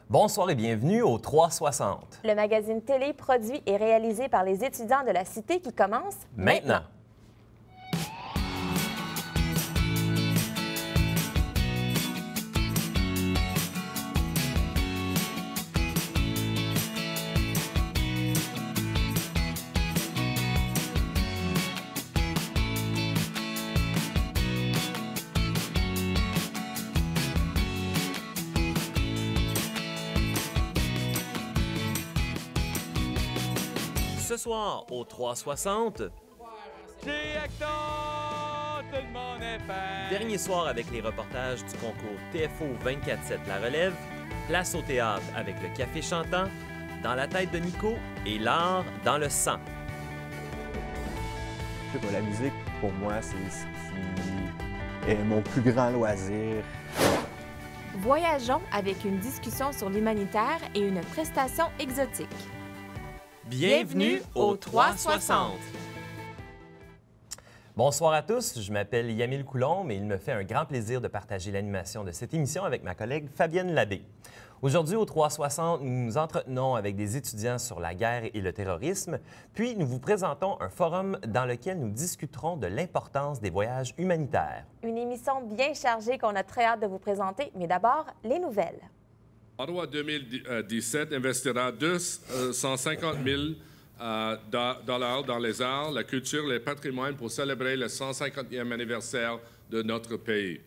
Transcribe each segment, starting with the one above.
Bonsoir et bienvenue au 360. Le magazine télé produit et réalisé par les étudiants de la Cité qui commence Maintenant. Ce soir, au 360, dernier soir avec les reportages du concours TFO 24/7 La Relève, place au théâtre avec le café chantant, Dans la tête de Nico et l'art dans le sang. Je sais pas, la musique, pour moi, c'est ce qui est mon plus grand loisir. Voyageons avec une discussion sur l'humanitaire et une prestation exotique. Bienvenue au 360. Bonsoir à tous, je m'appelle Yamil Coulombe et il me fait un grand plaisir de partager l'animation de cette émission avec ma collègue Fabienne Labbé. Aujourd'hui, au 360, nous nous entretenons avec des étudiants sur la guerre et le terrorisme, puis nous vous présentons un forum dans lequel nous discuterons de l'importance des voyages humanitaires. Une émission bien chargée qu'on a très hâte de vous présenter, mais d'abord, les nouvelles. Ottawa 2017 investira 250 000 dollars dans les arts, la culture et le patrimoine pour célébrer le 150e anniversaire de notre pays.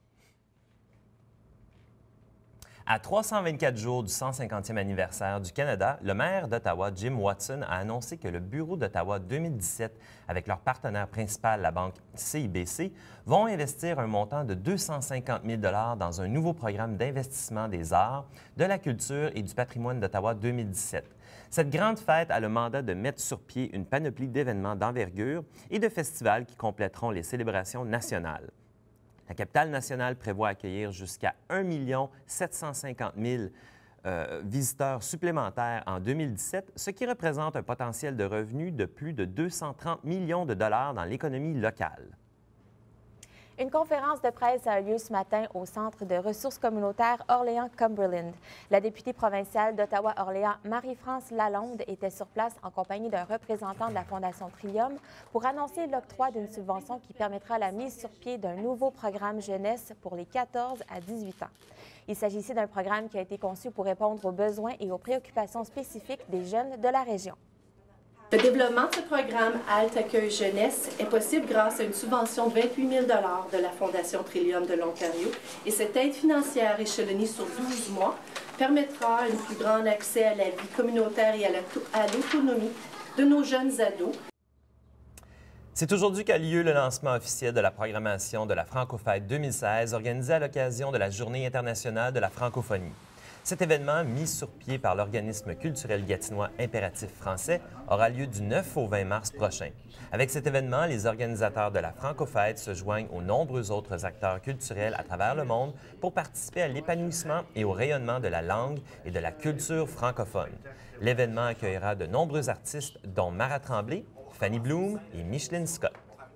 À 324 jours du 150e anniversaire du Canada, le maire d'Ottawa, Jim Watson, a annoncé que le Bureau d'Ottawa 2017, avec leur partenaire principal, la banque CIBC, vont investir un montant de 250 000 dans un nouveau programme d'investissement des arts, de la culture et du patrimoine d'Ottawa 2017. Cette grande fête a le mandat de mettre sur pied une panoplie d'événements d'envergure et de festivals qui compléteront les célébrations nationales. La capitale nationale prévoit accueillir jusqu'à 1 750 000 visiteurs supplémentaires en 2017, ce qui représente un potentiel de revenus de plus de 230 millions de dollars dans l'économie locale. Une conférence de presse a eu lieu ce matin au Centre de ressources communautaires Orléans-Cumberland. La députée provinciale d'Ottawa-Orléans, Marie-France Lalonde, était sur place en compagnie d'un représentant de la Fondation Trillium pour annoncer l'octroi d'une subvention qui permettra la mise sur pied d'un nouveau programme jeunesse pour les 14 à 18 ans. Il s'agit ici d'un programme qui a été conçu pour répondre aux besoins et aux préoccupations spécifiques des jeunes de la région. Le développement de ce programme Halte Accueil Jeunesse est possible grâce à une subvention de 28 000 de la Fondation Trillium de l'Ontario et cette aide financière échelonnée sur 12 mois permettra un plus grand accès à la vie communautaire et à l'autonomie de nos jeunes ados. C'est aujourd'hui qu'a lieu le lancement officiel de la programmation de la Francofête 2016 organisée à l'occasion de la Journée internationale de la francophonie. Cet événement, mis sur pied par l'organisme culturel gatinois Impératif français, aura lieu du 9 au 20 mars prochain. Avec cet événement, les organisateurs de la Francofête se joignent aux nombreux autres acteurs culturels à travers le monde pour participer à l'épanouissement et au rayonnement de la langue et de la culture francophone. L'événement accueillera de nombreux artistes, dont Mara Tremblay, Fanny Bloom et Micheline Scott.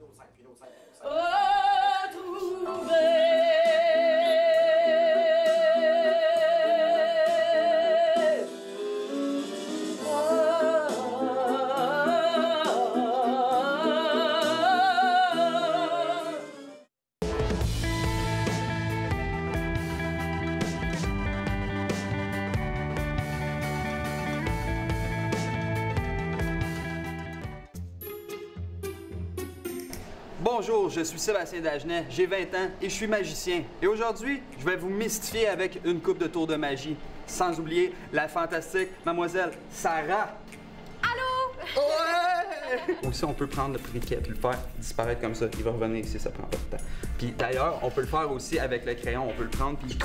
Bonjour, je suis Sébastien Dagenet, j'ai 20 ans et je suis magicien. Et aujourd'hui, je vais vous mystifier avec une coupe de tour de magie. Sans oublier la fantastique mademoiselle Sarah. Allô? Ouais! Aussi, on peut prendre le briquet et le faire disparaître comme ça. Il va revenir ici, ça prend pas de temps. Puis d'ailleurs, on peut le faire aussi avec le crayon. On peut le prendre puis...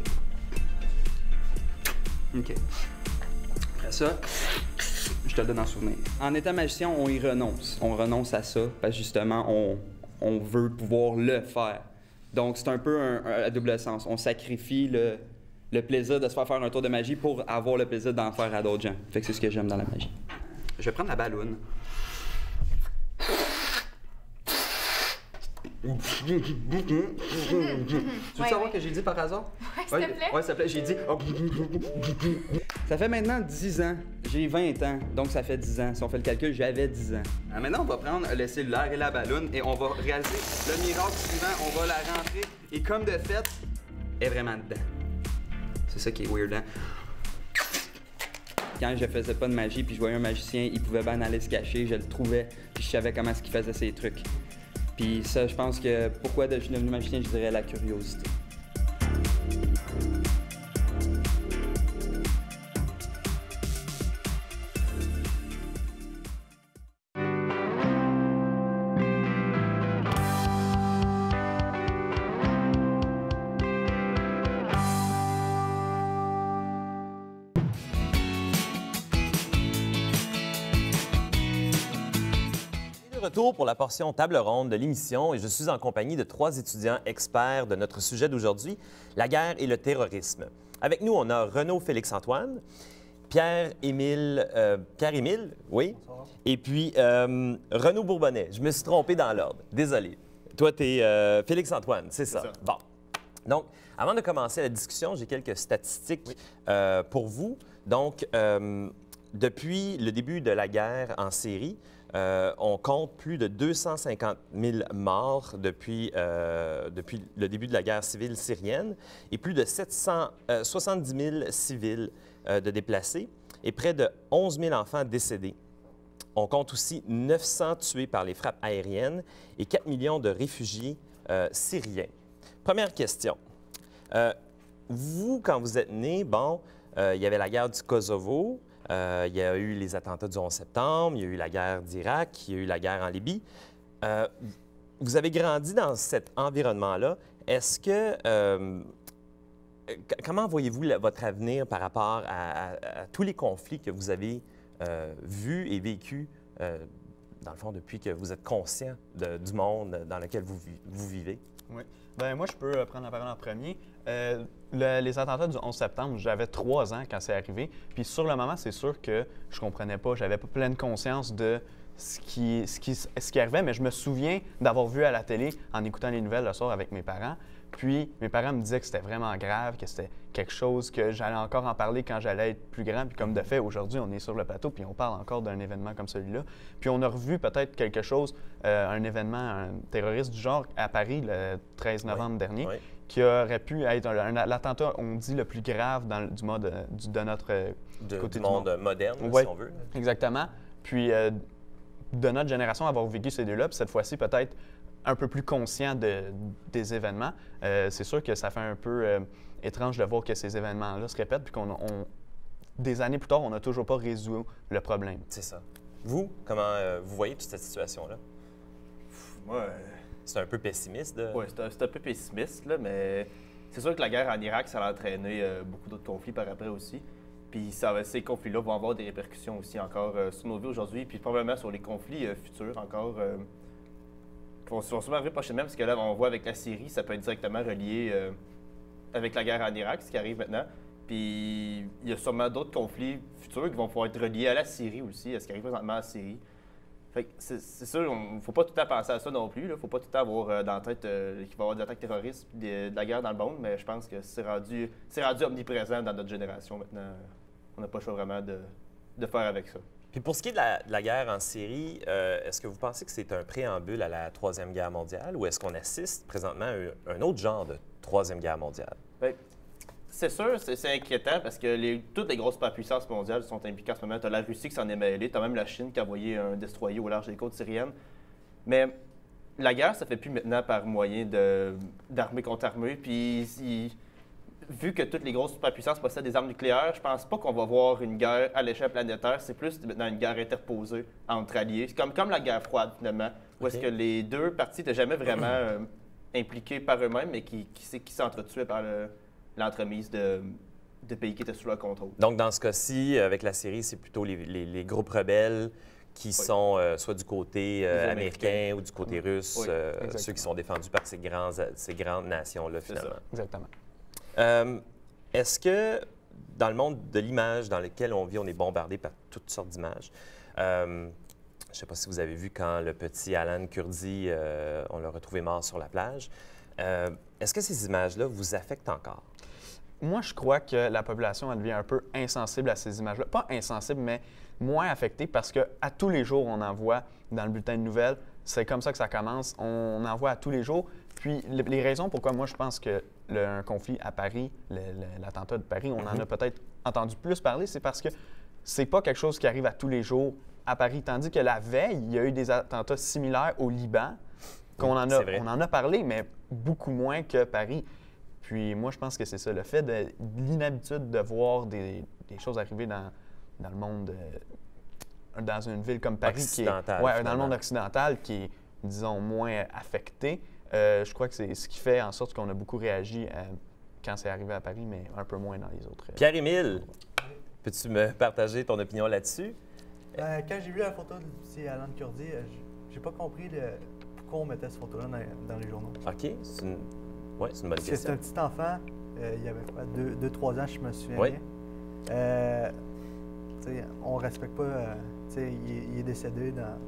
OK. Après ça... Je te le donne en souvenir. En étant magicien, on y renonce. On renonce à ça parce que justement, on veut pouvoir le faire. Donc, c'est un peu à double sens. On sacrifie le plaisir de se faire un tour de magie pour avoir le plaisir d'en faire à d'autres gens. Fait que c'est ce que j'aime dans la magie. Je vais prendre la balloune. Tu veux savoir que j'ai dit par hasard? Oui, S'il te plaît? Ouais, s'il te plaît, j'ai dit... oh. Ça fait maintenant 10 ans. J'ai 20 ans, donc ça fait 10 ans. Si on fait le calcul, j'avais 10 ans. Alors maintenant, on va prendre le cellulaire et la balloune et on va réaliser le miracle suivant. On va la rentrer et comme de fait, elle est vraiment dedans. C'est ça qui est weird, hein? Quand je faisais pas de magie puis je voyais un magicien, il pouvait bien aller se cacher, je le trouvais, puis je savais comment est-ce qu'il faisait ses trucs. Puis ça, je pense que pourquoi je suis devenu magicien, je dirais la curiosité. Retour pour la portion table ronde de l'émission et je suis en compagnie de 3 étudiants experts de notre sujet d'aujourd'hui, la guerre et le terrorisme. Avec nous, on a Renaud Félix-Antoine, Pierre-Émile, oui, et puis Renaud Bourbonnais. Je me suis trompé dans l'ordre, désolé. Toi, tu es Félix-Antoine, c'est ça. Bon. Donc, avant de commencer la discussion, j'ai quelques statistiques pour vous. Donc, depuis le début de la guerre en Syrie, on compte plus de 250 000 morts depuis le début de la guerre civile syrienne et plus de 770 000 civils de déplacés et près de 11 000 enfants décédés. On compte aussi 900 tués par les frappes aériennes et 4 millions de réfugiés syriens. Première question. Vous, quand vous êtes né, bon, il y avait la guerre du Kosovo. Il y a eu les attentats du 11 septembre, il y a eu la guerre d'Irak, il y a eu la guerre en Libye. Vous avez grandi dans cet environnement-là. Est-ce que... comment voyez-vous votre avenir par rapport à tous les conflits que vous avez vus et vécus, dans le fond, depuis que vous êtes conscient du monde dans lequel vous vivez? Oui. Bien, moi, je peux prendre la parole en premier. Les attentats du 11 septembre, j'avais 3 ans quand c'est arrivé. Puis sur le moment, c'est sûr que je comprenais pas, j'avais pas pleine conscience de ce qui arrivait, mais je me souviens d'avoir vu à la télé, en écoutant les nouvelles le soir avec mes parents. Puis mes parents me disaient que c'était vraiment grave, que c'était quelque chose que j'allais encore en parler quand j'allais être plus grand. Puis comme de fait, aujourd'hui, on est sur le plateau puis on parle encore d'un événement comme celui-là. Puis on a revu peut-être quelque chose, un événement un terroriste du genre à Paris le 13 novembre dernier, qui aurait pu être l'attentat, on dit, le plus grave du notre côté du monde moderne, si on veut. Exactement. Puis de notre génération, avoir vécu ces deux-là, puis cette fois-ci, peut-être un peu plus conscient des événements. C'est sûr que ça fait un peu étrange de voir que ces événements-là se répètent, puis des années plus tard, on n'a toujours pas résolu le problème. C'est ça. Vous, comment vous voyez toute cette situation-là? Moi, c'est un peu pessimiste. Oui, c'est un peu pessimiste, là, mais c'est sûr que la guerre en Irak, ça a entraîné beaucoup d'autres conflits par après aussi. Puis ces conflits-là vont avoir des répercussions aussi encore sur nos vies aujourd'hui, puis probablement sur les conflits futurs encore. Qui vont sûrement arriver prochainement, parce que là, on voit avec la Syrie, ça peut être directement relié avec la guerre en Irak, ce qui arrive maintenant. Puis il y a sûrement d'autres conflits futurs qui vont pouvoir être reliés à la Syrie aussi, à ce qui arrive présentement en Syrie. Fait que c'est sûr, il ne faut pas tout le temps penser à ça non plus. Il ne faut pas tout le temps avoir dans la tête qu'il va y avoir des attaques terroristes et de la guerre dans le monde, mais je pense que c'est rendu omniprésent dans notre génération maintenant. On n'a pas le choix vraiment de faire avec ça. Puis pour ce qui est de la guerre en Syrie, est-ce que vous pensez que c'est un préambule à la Troisième Guerre mondiale ou est-ce qu'on assiste présentement à un autre genre de Troisième Guerre mondiale? Bien, c'est sûr, c'est inquiétant parce que toutes les grosses puissances mondiales sont impliquées en ce moment. Tu as la Russie qui s'en est mêlée, tu as même la Chine qui a envoyé un destroyer au large des côtes syriennes. Mais la guerre, ça ne fait plus maintenant par moyen d'armée contre armée. Puis vu que toutes les grosses superpuissances possèdent des armes nucléaires, je pense pas qu'on va voir une guerre à l'échelle planétaire. C'est plus maintenant une guerre interposée entre alliés. C'est comme la guerre froide, finalement, où est-ce que les deux parties n'étaient jamais vraiment impliquées par eux-mêmes, mais qui s'entretuaient par l'entremise de pays qui étaient sous leur contrôle. Donc, dans ce cas-ci, avec la Syrie, c'est plutôt les groupes rebelles qui sont soit du côté américain ou du côté russe, ceux qui sont défendus par ces grandes nations-là, finalement. Exactement. Est-ce que dans le monde de l'image dans lequel on vit, on est bombardé par toutes sortes d'images? Je ne sais pas si vous avez vu quand le petit Alan Kurdi, on l'a retrouvé mort sur la plage. Est-ce que ces images-là vous affectent encore? moi, je crois que la population elle devient un peu insensible à ces images-là. Pas insensible, mais moins affectée parce qu'à tous les jours, on en voit dans le bulletin de nouvelles. C'est comme ça que ça commence. On en voit à tous les jours. Puis les raisons pourquoi moi, je pense que un conflit à Paris, l'attentat de Paris, on en a peut-être entendu plus parler, c'est parce que c'est pas quelque chose qui arrive à tous les jours à Paris. Tandis que la veille, il y a eu des attentats similaires au Liban, on en a parlé, mais beaucoup moins que Paris. Puis moi, je pense que c'est ça, le fait de l'inhabitude de voir des choses arriver dans le monde, dans une ville comme Paris, occidental, dans le monde occidental, qui est, disons, moins affecté. Je crois que c'est ce qui fait en sorte qu'on a beaucoup réagi quand c'est arrivé à Paris, mais un peu moins dans les autres. Pierre-Émile, peux-tu me partager ton opinion là-dessus? Quand j'ai vu la photo de Lucie Alan Kurdi, j'ai pas compris pourquoi on mettait cette photo-là dans les journaux. OK, c'est une bonne question. C'est un petit enfant, il y avait quoi, 2-3 ans, je me souviens oui. bien. On respecte pas, il est décédé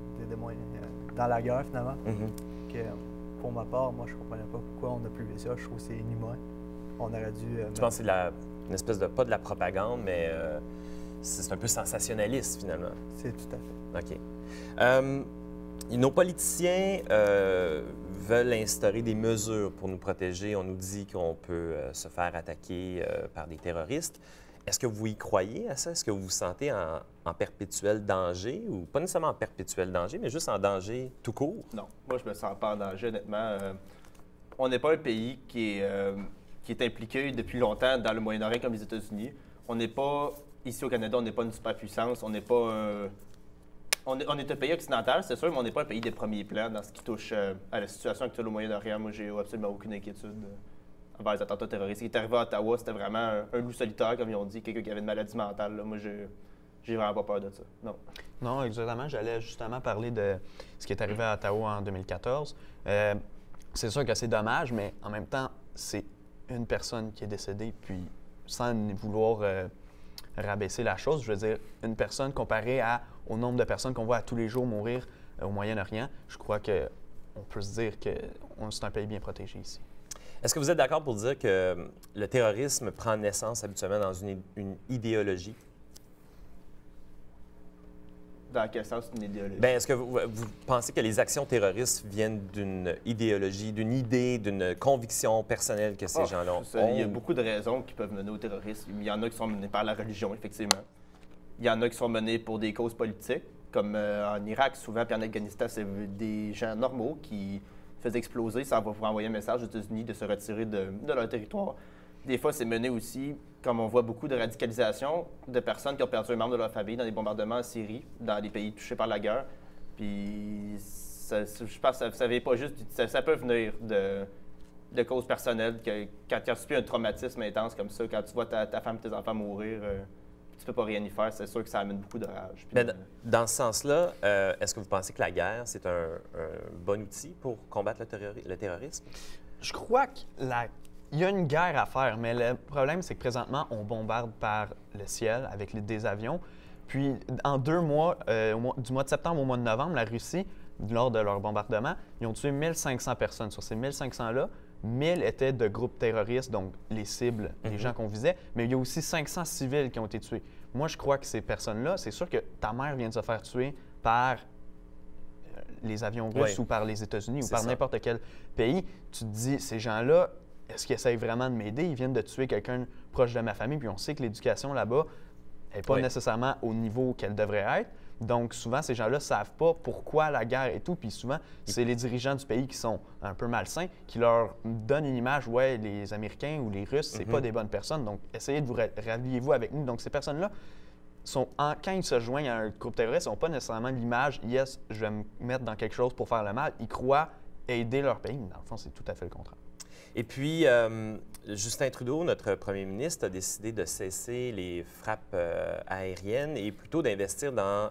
dans la guerre finalement. Que, pour ma part, moi je comprenais pas pourquoi on a publié ça, je trouve que c'est inhumain. On aurait dû... Je pense que c'est une espèce de, pas de la propagande, mais c'est un peu sensationnaliste finalement. C'est tout à fait. OK. Nos politiciens veulent instaurer des mesures pour nous protéger. On nous dit qu'on peut se faire attaquer par des terroristes. Est-ce que vous y croyez à ça? Est-ce que vous vous sentez en perpétuel danger, ou pas nécessairement en perpétuel danger, mais juste en danger tout court? Non, moi je me sens pas en danger, honnêtement. On n'est pas un pays qui est impliqué depuis longtemps dans le Moyen-Orient comme les États-Unis. On n'est pas, ici au Canada, on n'est pas une superpuissance, on n'est pas on est un pays occidental, c'est sûr, mais on n'est pas un pays des premiers plans dans ce qui touche à la situation actuelle au Moyen-Orient. Moi, j'ai absolument aucune inquiétude envers les attentats terroristes. Ce qui est arrivé à Ottawa, c'était vraiment un loup solitaire, comme ils ont dit, quelqu'un qui avait une maladie mentale. Là. Moi, j'ai vraiment pas peur de ça. Non. Non, exactement. J'allais justement parler de ce qui est arrivé à Ottawa en 2014. C'est sûr que c'est dommage, mais en même temps, c'est une personne qui est décédée, puis sans vouloir rabaisser la chose, je veux dire, une personne comparée au nombre de personnes qu'on voit à tous les jours mourir au Moyen-Orient, je crois qu'on peut se dire que c'est un pays bien protégé ici. Est-ce que vous êtes d'accord pour dire que le terrorisme prend naissance habituellement dans une idéologie? Dans quel sens une idéologie? Bien, est-ce que vous pensez que les actions terroristes viennent d'une idéologie, d'une idée, d'une conviction personnelle que ces gens-là ont? Il y a beaucoup de raisons qui peuvent mener au terrorisme. Il y en a qui sont menées par la religion, effectivement. Il y en a qui sont menées pour des causes politiques, comme en Irak, souvent, puis en Afghanistan, c'est des gens normaux qui faisaient exploser sans pouvoir envoyer un message aux États-Unis de se retirer de leur territoire. Des fois, c'est mené aussi, comme on voit beaucoup de radicalisation de personnes qui ont perdu un membre de leur famille dans des bombardements en Syrie, dans les pays touchés par la guerre. Puis, je pense que ça vient pas juste... Ça peut venir de causes personnelles, quand tu as subi un traumatisme intense comme ça, quand tu vois ta femme et tes enfants mourir, tu peux pas rien y faire, c'est sûr que ça amène beaucoup de rage. Mais dans ce sens-là, est-ce que vous pensez que la guerre, c'est un bon outil pour combattre le terrorisme? Je crois qu'il y a une guerre à faire, mais le problème, c'est que présentement, on bombarde par le ciel avec des avions. Puis, en 2 mois, du mois de septembre au mois de novembre, la Russie, lors de leur bombardement, ils ont tué 1500 personnes. Sur ces 1500-là, 1000 étaient de groupes terroristes, donc les cibles, les gens qu'on visait, mais il y a aussi 500 civils qui ont été tués. Moi, je crois que ces personnes-là, c'est sûr que ta mère vient de se faire tuer par les avions russes ou par les États-Unis ou par n'importe quel pays. Tu te dis, ces gens-là, est-ce qu'ils essayent vraiment de m'aider? Ils viennent de tuer quelqu'un proche de ma famille, puis on sait que l'éducation là-bas n'est pas nécessairement au niveau qu'elle devrait être. Donc, souvent, ces gens-là ne savent pas pourquoi la guerre et tout. Puis souvent, c'est les dirigeants du pays qui sont un peu malsains, qui leur donnent une image, ouais, les Américains ou les Russes, c'est pas des bonnes personnes. Donc, essayez de vous ralliez-vous avec nous. Donc, ces personnes-là, quand ils se joignent à un groupe terroriste, ils n'ont pas nécessairement l'image, yes, je vais me mettre dans quelque chose pour faire le mal. Ils croient aider leur pays. Dans le fond, c'est tout à fait le contraire. Et puis, Justin Trudeau, notre premier ministre, a décidé de cesser les frappes aériennes et plutôt d'investir dans,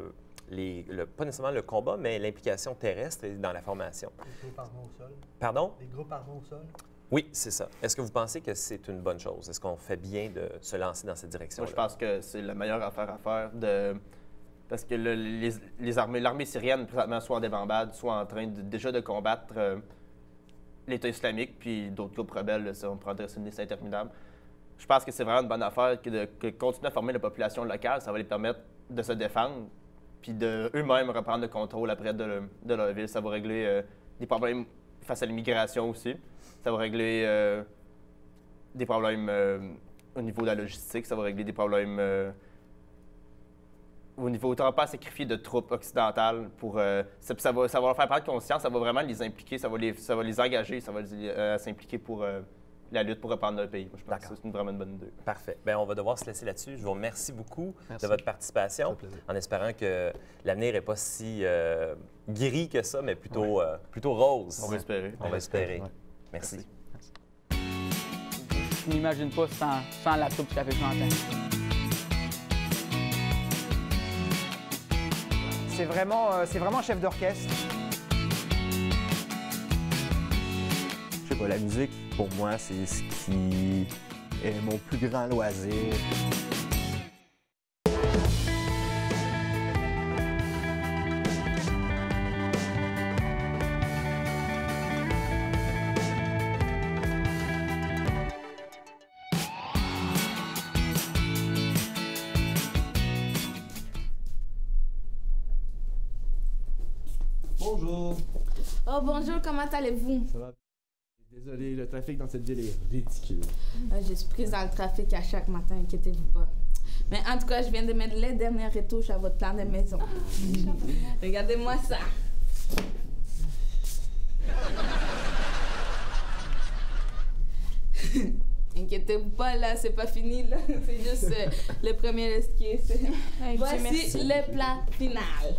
pas nécessairement le combat, mais l'implication terrestre et dans la formation. Les groupes armés au sol. Pardon? Les groupes armés au sol. Oui, c'est ça. Est-ce que vous pensez que c'est une bonne chose? Est-ce qu'on fait bien de se lancer dans cette direction-là? Moi, je pense que c'est la meilleure affaire à faire parce que l'armée syrienne, présentement, soit en débandade, soit en train déjà de combattre l'État islamique, puis d'autres groupes rebelles, on pourrait adresser une liste interminable. je pense que c'est vraiment une bonne affaire que continuer à former la population locale. Ça va les permettre de se défendre puis d'eux-mêmes reprendre le contrôle après de leur ville. Ça va régler des problèmes face à l'immigration aussi. Ça va régler des problèmes au niveau de la logistique. Ça va régler des problèmes au niveau... Tu n'auras pas à sacrifier de troupes occidentales pour... ça va leur faire prendre conscience, ça va vraiment les impliquer, ça va les engager, ça va les s'impliquer pour la lutte pour reprendre leur pays. Moi, je pense que c'est vraiment une bonne idée. Parfait. Bien, on va devoir se laisser là-dessus. Je vous remercie beaucoup de votre participation, en espérant que l'avenir n'est pas si gris que ça, mais plutôt rose. On va espérer. On va espérer. Ouais. Merci. Je m'imagine pas sans la troupe du Café Chantant. C'est vraiment chef d'orchestre. Je sais pas, la musique, pour moi, c'est ce qui est mon plus grand loisir. Bonjour. Oh bonjour, comment allez-vous? Ça va? Désolé, le trafic dans cette ville est ridicule. Je suis prise dans le trafic à chaque matin, inquiétez-vous pas. Mais en tout cas, je viens de mettre les dernières retouches à votre plan de maison. Regardez-moi ça. Inquiétez-vous pas, là, c'est pas fini, là. C'est juste le premier esquisse. Voici le plan final.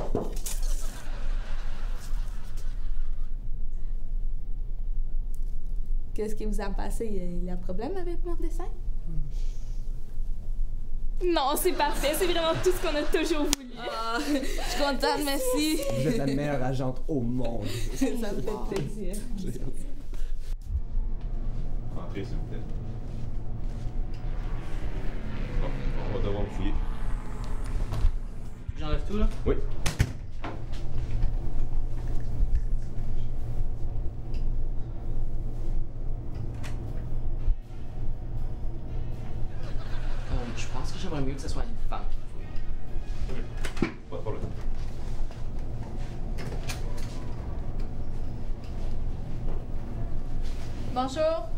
Qu'est-ce qui vous a passé? Il y a un problème avec mon dessin? Non, c'est parfait. C'est vraiment tout ce qu'on a toujours voulu. Oh, je suis contente, merci. Vous êtes la meilleure agente au monde. Ça me fait plaisir. Entrez, s'il vous plaît. Bon, on va devoir vous fouiller. J'enlève tout, là? Oui. Je pense que j'aimerais mieux que ce soit une femme qui fouille. OK. Pas de problème. Bonjour.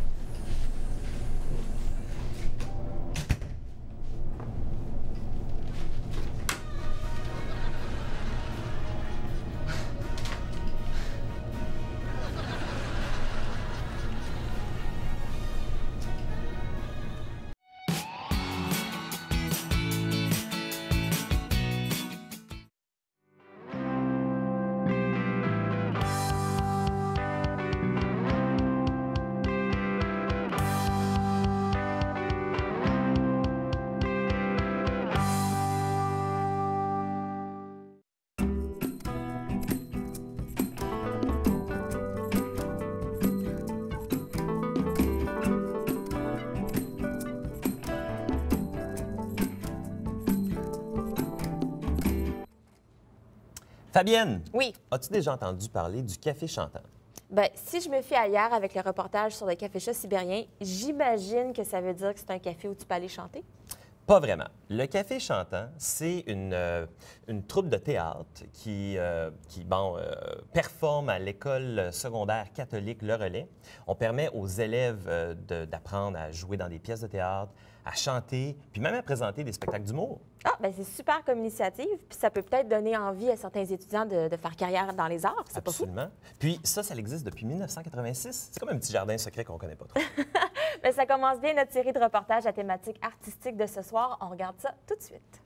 Fabienne! Oui. As-tu déjà entendu parler du Café Chantant? Bien, si je me fie à hier avec le reportage sur le café-chat sibérien, j'imagine que ça veut dire que c'est un café où tu peux aller chanter? Pas vraiment. Le Café Chantant, c'est une troupe de théâtre qui performe à l'école secondaire catholique Le Relais. On permet aux élèves d'apprendre à jouer dans des pièces de théâtre, à chanter, puis même à présenter des spectacles d'humour. Ah, bien c'est super comme initiative, puis ça peut peut-être donner envie à certains étudiants de faire carrière dans les arts, c'est pas fou? Absolument. Puis ça existe depuis 1986. C'est comme un petit jardin secret qu'on connaît pas trop. Bien, ça commence bien notre série de reportages à thématique artistique de ce soir. On regarde ça tout de suite.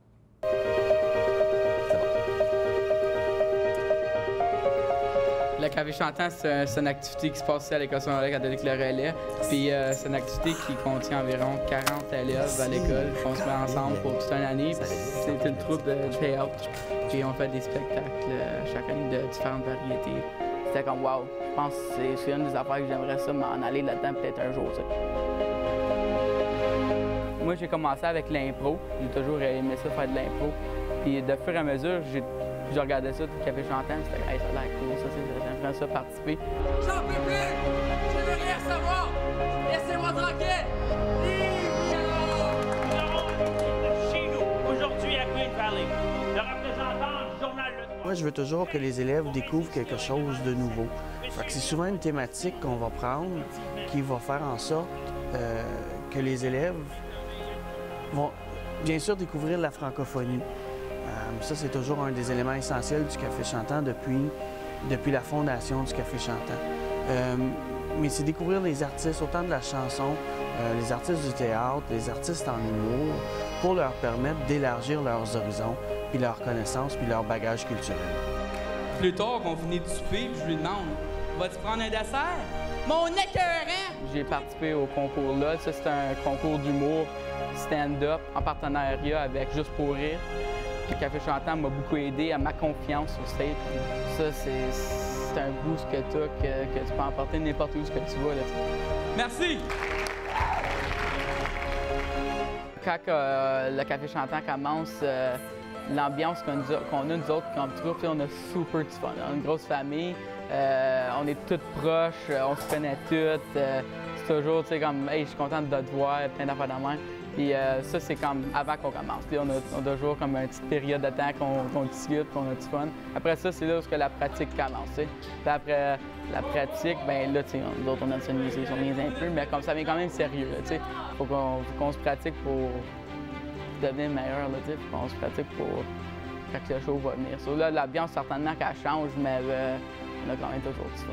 Le Café Chantant, c'est une activité qui se passe à l'École secondaire catholique Le Relais. Puis c'est une activité qui contient environ 40 élèves à l'école. On se met ensemble pour toute une année. C'est une troupe de théâtre. Puis on fait des spectacles chaque année de différentes variétés. C'était comme wow. Je pense que c'est une des affaires que j'aimerais ça m'en aller là-dedans peut-être un jour. Ça. Moi, j'ai commencé avec l'impro. J'ai toujours aimé ça, faire de l'impro. Puis de fur et à mesure, je regardais ça, le Café Chantant, c'était hey, ça a l'air cool, ça, j'aimerais ça participer. J'en peux plus! Je veux rien savoir! Laissez-moi tranquille! Moi, je veux toujours que les élèves découvrent quelque chose de nouveau. Fait que c'est souvent une thématique qu'on va prendre qui va faire en sorte que les élèves vont bien sûr découvrir la francophonie. Ça, c'est toujours un des éléments essentiels du Café Chantant depuis la fondation du Café Chantant. Mais c'est découvrir les artistes, autant de la chanson, les artistes du théâtre, les artistes en humour, pour leur permettre d'élargir leurs horizons, puis leurs connaissances, puis leur bagage culturel. Plus tard, qu'on finit de souper, puis je lui demande « Vas-tu prendre un dessert? » Mon écœurant! J'ai participé au concours-là. Ça, c'est un concours d'humour stand-up en partenariat avec Juste pour rire. Puis le Café Chantant m'a beaucoup aidé à ma confiance au stage. Ça, c'est un boost que tu as, que tu peux emporter n'importe où ce que tu vas. Là. Merci! Quand le Café Chantant commence, l'ambiance qu'on a, nous autres, comme trouve, on a super du fun. On a une grosse famille, on est toutes proches, on se connaît toutes. C'est toujours, tu sais, comme, hey, je suis contente de te voir, plein d'affaires de même. Puis ça, c'est comme avant qu'on commence. Puis on a toujours comme une petite période de temps qu'on discute, qu'on a du fun. Après ça, c'est là où la pratique commence. T'sais. Puis après la pratique, ben là, nous autres, on aime s'amuser, on niaise un peu, mais comme ça vient quand même sérieux. Il faut qu'on se pratique pour devenir meilleur. Il faut qu'on se pratique pour quand le show va venir. So, là, l'ambiance, certainement qu'elle change, mais on a quand même toujours du fun.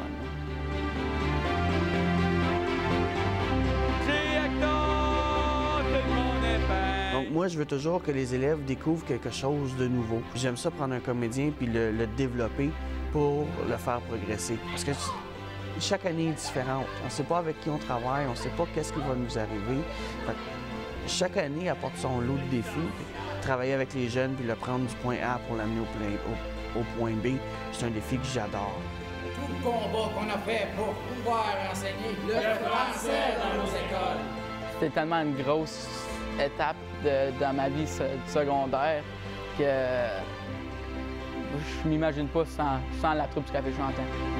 Donc moi, je veux toujours que les élèves découvrent quelque chose de nouveau. J'aime ça prendre un comédien puis le développer pour le faire progresser. Parce que chaque année est différente. On ne sait pas avec qui on travaille, on ne sait pas qu'est-ce qui va nous arriver. Fait que chaque année apporte son lot de défis. Travailler avec les jeunes puis le prendre du point A pour l'amener au point B, c'est un défi que j'adore. Tout le combat qu'on a fait pour pouvoir enseigner le français dans nos écoles. C'était tellement une grosse étape dans ma vie secondaire que je m'imagine pas sans la troupe du Café Chantant.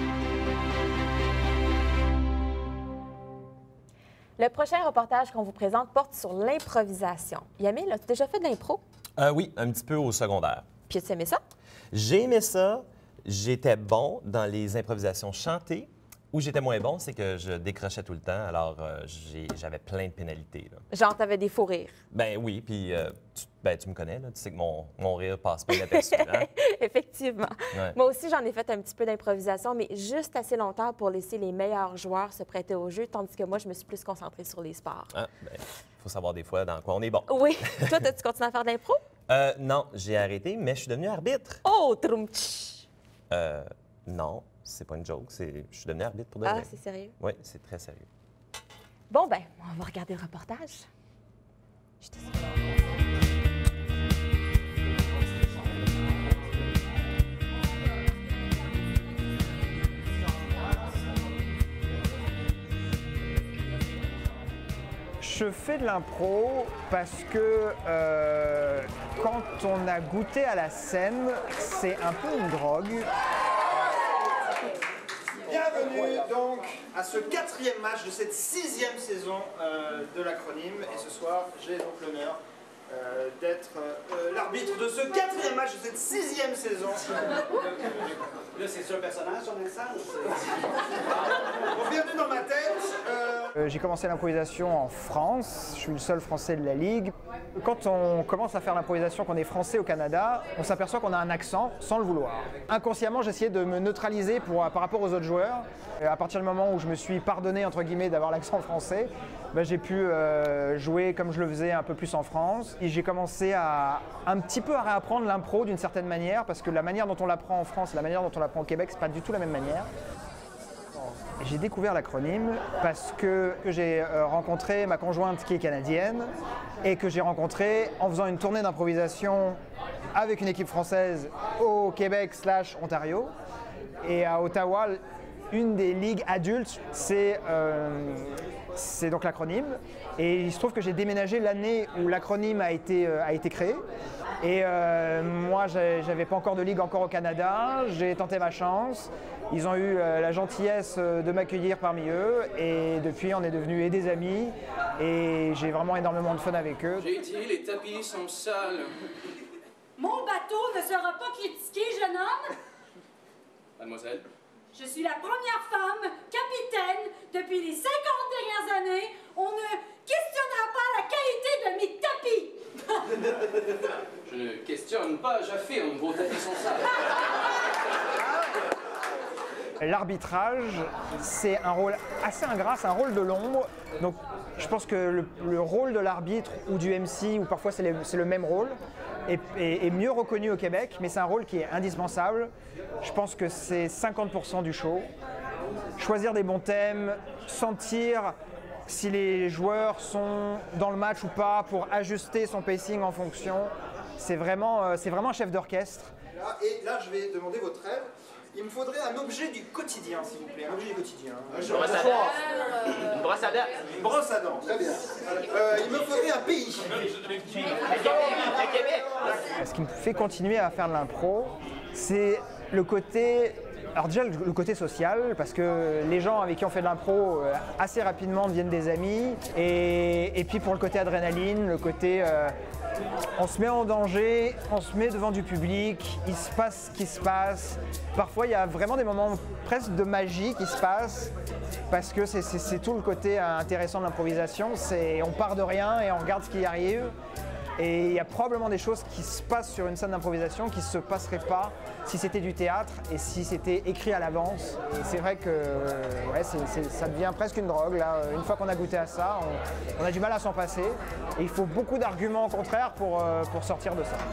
Le prochain reportage qu'on vous présente porte sur l'improvisation. Yamil, as-tu déjà fait de l'impro? Oui, un petit peu au secondaire. Puis as-tu aimé ça? J'ai aimé ça. J'étais bon dans les improvisations chantées. Où j'étais moins bon, c'est que je décrochais tout le temps, alors j'avais plein de pénalités. Là. Genre, t'avais des faux rires. Ben oui, puis tu me connais, là, tu sais que mon rire passe pas inaperçu. Hein? Effectivement. Ouais. Moi aussi, j'en ai fait un petit peu d'improvisation, mais juste assez longtemps pour laisser les meilleurs joueurs se prêter au jeu, tandis que moi, je me suis plus concentrée sur les sports. Ah, ben, faut savoir des fois dans quoi on est bon. Oui. Toi, as-tu continué à faire de l'impro? Non, j'ai arrêté, mais je suis devenu arbitre. Oh, troumtch! Non. C'est pas une joke, je suis devenu arbitre pour de vrai. Ah, c'est sérieux? Oui, c'est très sérieux. Bon, ben, on va regarder le reportage. Je fais de l'impro parce que quand on a goûté à la scène, c'est un peu une drogue. Bienvenue donc à ce 4e match de cette 6e saison de l'acronyme. Et ce soir, j'ai donc l'honneur d'être l'arbitre de ce 4e match de cette 6e saison. Là, c'est sur le personnage, on est ça? Bon, bienvenue dans ma tête. J'ai commencé l'improvisation en France. Je suis le seul Français de la Ligue. Quand on commence à faire l'improvisation, qu'on est Français au Canada, on s'aperçoit qu'on a un accent sans le vouloir. Inconsciemment, j'essayais de me neutraliser par rapport aux autres joueurs. Et à partir du moment où je me suis pardonné, entre guillemets, d'avoir l'accent français, j'ai pu jouer comme je le faisais un peu plus en France. Et j'ai commencé à un petit peu à réapprendre l'impro d'une certaine manière, parce que la manière dont on l'apprend en France et la manière dont on l'apprend au Québec, c'est pas du tout la même manière. J'ai découvert l'acronyme parce que j'ai rencontré ma conjointe qui est canadienne et que j'ai rencontré en faisant une tournée d'improvisation avec une équipe française au Québec/Ontario. Et à Ottawa, une des ligues adultes, c'est donc l'acronyme. Et il se trouve que j'ai déménagé l'année où l'acronyme a été créé. Et moi, j'avais pas encore de ligue encore au Canada. J'ai tenté ma chance. Ils ont eu la gentillesse de m'accueillir parmi eux. Et depuis, on est devenus des amis. Et j'ai vraiment énormément de fun avec eux. J'ai dit, les tapis sont sales. Mon bateau ne sera pas critiqué, jeune homme. Mademoiselle? Je suis la première femme capitaine depuis les 50 dernières années. On ne questionnera pas la qualité de mes tapis. Je ne questionne pas, j'affirme, vos tapis sont sales. L'arbitrage, c'est un rôle assez ingrat, c'est un rôle de l'ombre. Donc je pense que le rôle de l'arbitre ou du MC, ou parfois c'est le même rôle, est mieux reconnu au Québec, mais c'est un rôle qui est indispensable. Je pense que c'est 50% du show. Choisir des bons thèmes, sentir si les joueurs sont dans le match ou pas pour ajuster son pacing en fonction, c'est vraiment un chef d'orchestre. Et là, je vais demander votre aide. Il me faudrait un objet du quotidien, s'il vous plaît. Un objet du quotidien. Une brosse à dents. Une brosse à dents. Une brosse à dents, très bien. Il me faudrait un pays. Le Québec. Ce qui me fait continuer à faire de l'impro, c'est le côté... Alors déjà, le côté social, parce que les gens avec qui on fait de l'impro assez rapidement deviennent des amis. Et puis pour le côté adrénaline, le côté... on se met en danger, on se met devant du public, il se passe ce qui se passe. Parfois, il y a vraiment des moments presque de magie qui se passent, parce que c'est tout le côté intéressant de l'improvisation. On part de rien et on regarde ce qui arrive. Et il y a probablement des choses qui se passent sur une scène d'improvisation qui ne se passeraient pas si c'était du théâtre et si c'était écrit à l'avance. Et c'est vrai que ouais, ça devient presque une drogue. Là. Une fois qu'on a goûté à ça, on a du mal à s'en passer. Et il faut beaucoup d'arguments contraires pour sortir de ça.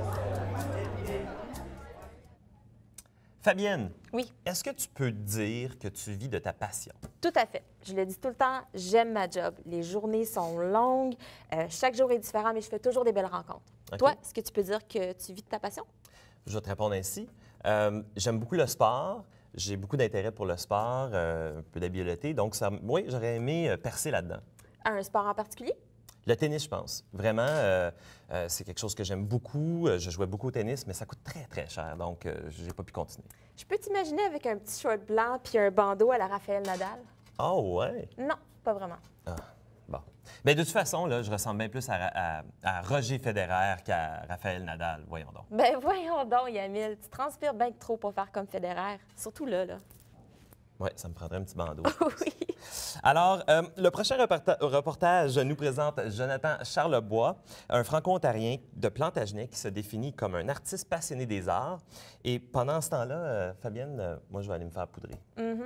Fabienne, oui. Est-ce que tu peux dire que tu vis de ta passion? Tout à fait. Je le dis tout le temps, j'aime ma job. Les journées sont longues, chaque jour est différent, mais je fais toujours des belles rencontres. Okay. Toi, est-ce que tu peux dire que tu vis de ta passion? Je vais te répondre ainsi. J'aime beaucoup le sport. J'ai beaucoup d'intérêt pour le sport, un peu d'habileté. Donc, oui, j'aurais aimé percer là-dedans. Un sport en particulier? Le tennis, je pense. Vraiment, c'est quelque chose que j'aime beaucoup. Je jouais beaucoup au tennis, mais ça coûte très, très cher. Donc, je n'ai pas pu continuer. Je peux t'imaginer avec un petit short blanc puis un bandeau à la Raphaël Nadal? Ah ouais? Non, pas vraiment. Ah, bon. Mais de toute façon, là, je ressemble bien plus à Roger Federer qu'à Raphaël Nadal. Voyons donc. Ben voyons donc, Yamil. Tu transpires bien trop pour faire comme Federer. Surtout là. Oui, ça me prendrait un petit bandeau. Oui. Alors, le prochain reportage nous présente Jonathan Charlebois, un Franco-ontarien de Plantagenet qui se définit comme un artiste passionné des arts. Et pendant ce temps-là, Fabienne, moi, je vais aller me faire poudrer. Mm-hmm.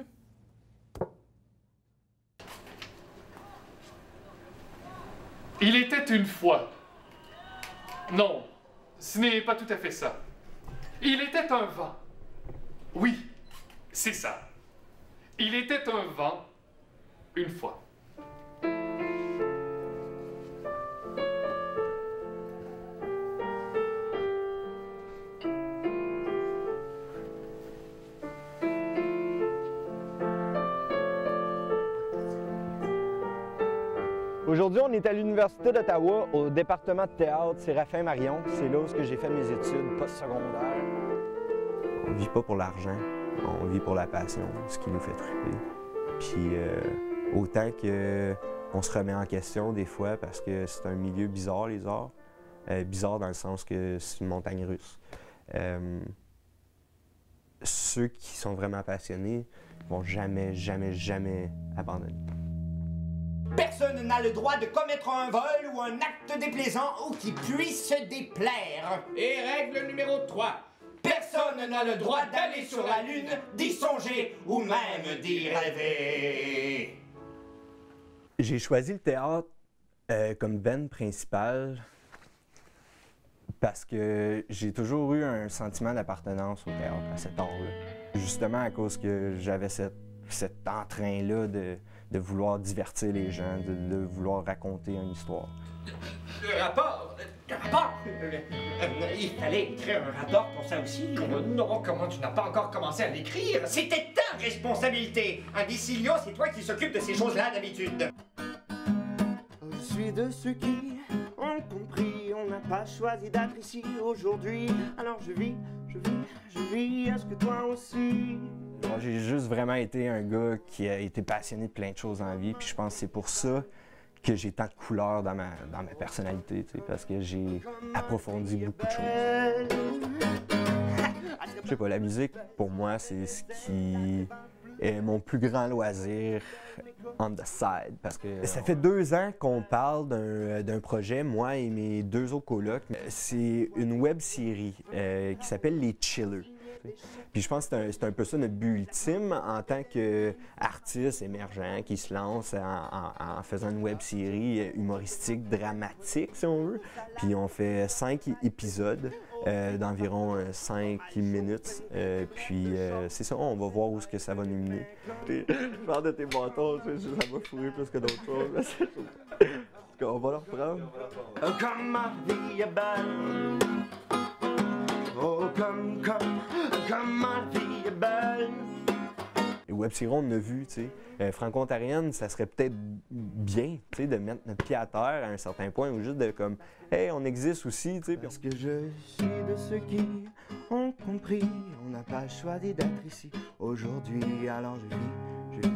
Il était une fois. Non, ce n'est pas tout à fait ça. Il était un vent. Oui, c'est ça. Il était un vent, une fois. Aujourd'hui, on est à l'Université d'Ottawa, au département de théâtre. C'est Séraphin-Marion. C'est là où j'ai fait mes études postsecondaires. On vit pas pour l'argent, on vit pour la passion, ce qui nous fait triper. Puis autant qu'on se remet en question des fois parce que c'est un milieu bizarre, les arts. Bizarre dans le sens que c'est une montagne russe. Ceux qui sont vraiment passionnés vont jamais, jamais, jamais abandonner. Personne n'a le droit de commettre un vol ou un acte déplaisant ou qui puisse se déplaire. Et règle numéro 3. Personne n'a le droit d'aller sur la Lune, d'y songer ou même d'y rêver. J'ai choisi le théâtre comme veine principale parce que j'ai toujours eu un sentiment d'appartenance au théâtre, à cet art-là. Justement à cause que j'avais cet entrain-là de vouloir divertir les gens, de vouloir raconter une histoire. Le rapport! Il fallait écrire un rapport pour ça aussi. Non, comment tu n'as pas encore commencé à l'écrire? C'était ta responsabilité! Imbécilio, c'est toi qui s'occupe de ces choses-là d'habitude. Je suis de ceux qui ont compris, on n'a pas choisi d'être ici aujourd'hui. Alors je vis, est-ce que toi aussi? J'ai juste vraiment été un gars qui a été passionné de plein de choses en vie, puis je pense que c'est pour ça que j'ai tant de couleurs dans ma personnalité, tu sais, parce que j'ai approfondi beaucoup de choses. Je sais pas, la musique, pour moi, c'est ce qui est mon plus grand loisir on the side, parce que ça fait 2 ans qu'on parle d'un projet, moi et mes 2 autres colocs. C'est une web-série qui s'appelle Les Chillers. Puis je pense que c'est un peu ça notre but ultime en tant qu'artiste émergent qui se lance en faisant une web-série humoristique, dramatique, si on veut. Puis on fait 5 épisodes d'environ 5 minutes. Puis c'est ça, on va voir où est-ce que ça va nous mener. Je parle de tes bâtons, ça m'a fourré plus que d'autres choses. On va le reprendre. Comme ma vie est belle. Oh, comme ma vie est belle. Les web-séries, on a vu, tu sais. Franco-ontarienne, ça serait peut-être bien, tu sais, de mettre notre pied à terre à un certain point ou juste de comme, hey, on existe aussi, tu sais. Parce que je suis de ceux qui ont compris, on n'a pas choisi d'être ici aujourd'hui, alors je vis.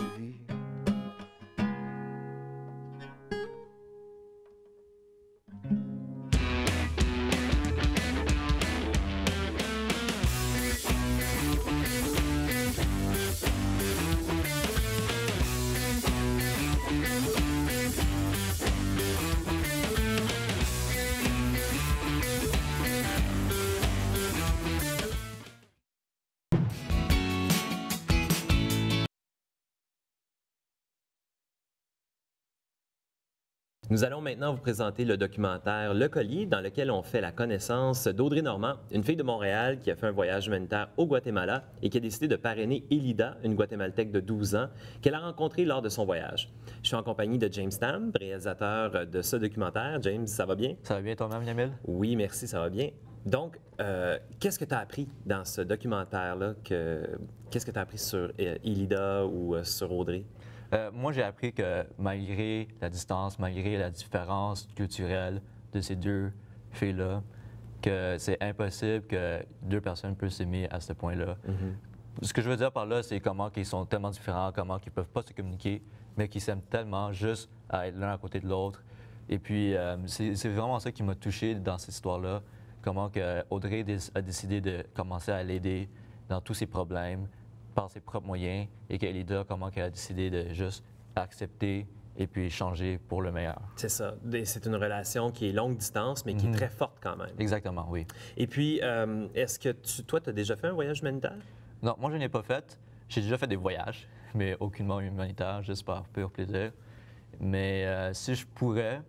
Nous allons maintenant vous présenter le documentaire Le Collier, dans lequel on fait la connaissance d'Audrey Normand, une fille de Montréal qui a fait un voyage humanitaire au Guatemala et qui a décidé de parrainer Elida, une Guatémaltèque de 12 ans, qu'elle a rencontrée lors de son voyage. Je suis en compagnie de James Tam, réalisateur de ce documentaire. James, ça va bien? Ça va bien toi-même, Yamil? Oui, merci, ça va bien. Donc, qu'est-ce que tu as appris dans ce documentaire-là? Qu'est-ce que tu as appris sur Elida ou sur Audrey? Moi, j'ai appris que malgré la distance, malgré la différence culturelle de ces 2 filles-là, que c'est impossible que 2 personnes puissent s'aimer à ce point-là. Ce que je veux dire par là, c'est comment ils sont tellement différents, comment ils ne peuvent pas se communiquer, mais qu'ils s'aiment tellement juste à être l'un à côté de l'autre. Et puis, c'est vraiment ça qui m'a touché dans cette histoire-là, comment que Audrey a décidé de commencer à l'aider dans tous ses problèmes, par ses propres moyens, et qu'Elida, comment elle a décidé de juste accepter et puis changer pour le meilleur. C'est ça. C'est une relation qui est longue distance, mais qui est très forte quand même. Exactement, oui. Et puis, est-ce que toi, tu as déjà fait un voyage humanitaire? Non, moi, je n'ai pas fait. J'ai déjà fait des voyages, mais aucunement humanitaire, juste par pur plaisir. Mais si je pourrais,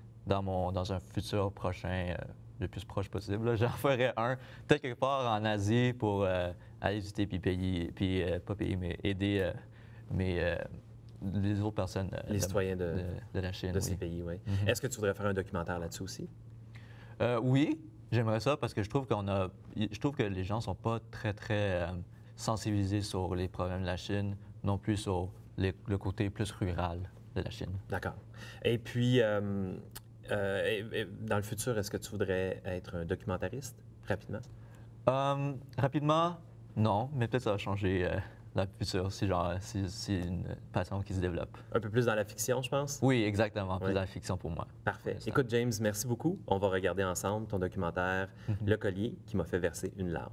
dans un futur prochain, le plus proche possible, j'en ferais un, peut-être quelque part en Asie pour aller visiter puis payer, puis pas payer, mais aider les autres personnes. Les citoyens de la Chine. De ces pays, oui. Est-ce que tu voudrais faire un documentaire là-dessus aussi? Oui, j'aimerais ça parce que je trouve que les gens sont pas très sensibilisés sur les problèmes de la Chine, non plus sur le côté plus rural de la Chine. D'accord. Et puis, dans le futur, est-ce que tu voudrais être un documentariste, rapidement? Rapidement, non, mais peut-être ça va changer dans le futur si une passion qui se développe. Un peu plus dans la fiction, je pense? Oui, exactement, plus dans la fiction pour moi. Parfait. Écoute, James, merci beaucoup. On va regarder ensemble ton documentaire Le Collier, qui m'a fait verser une larme.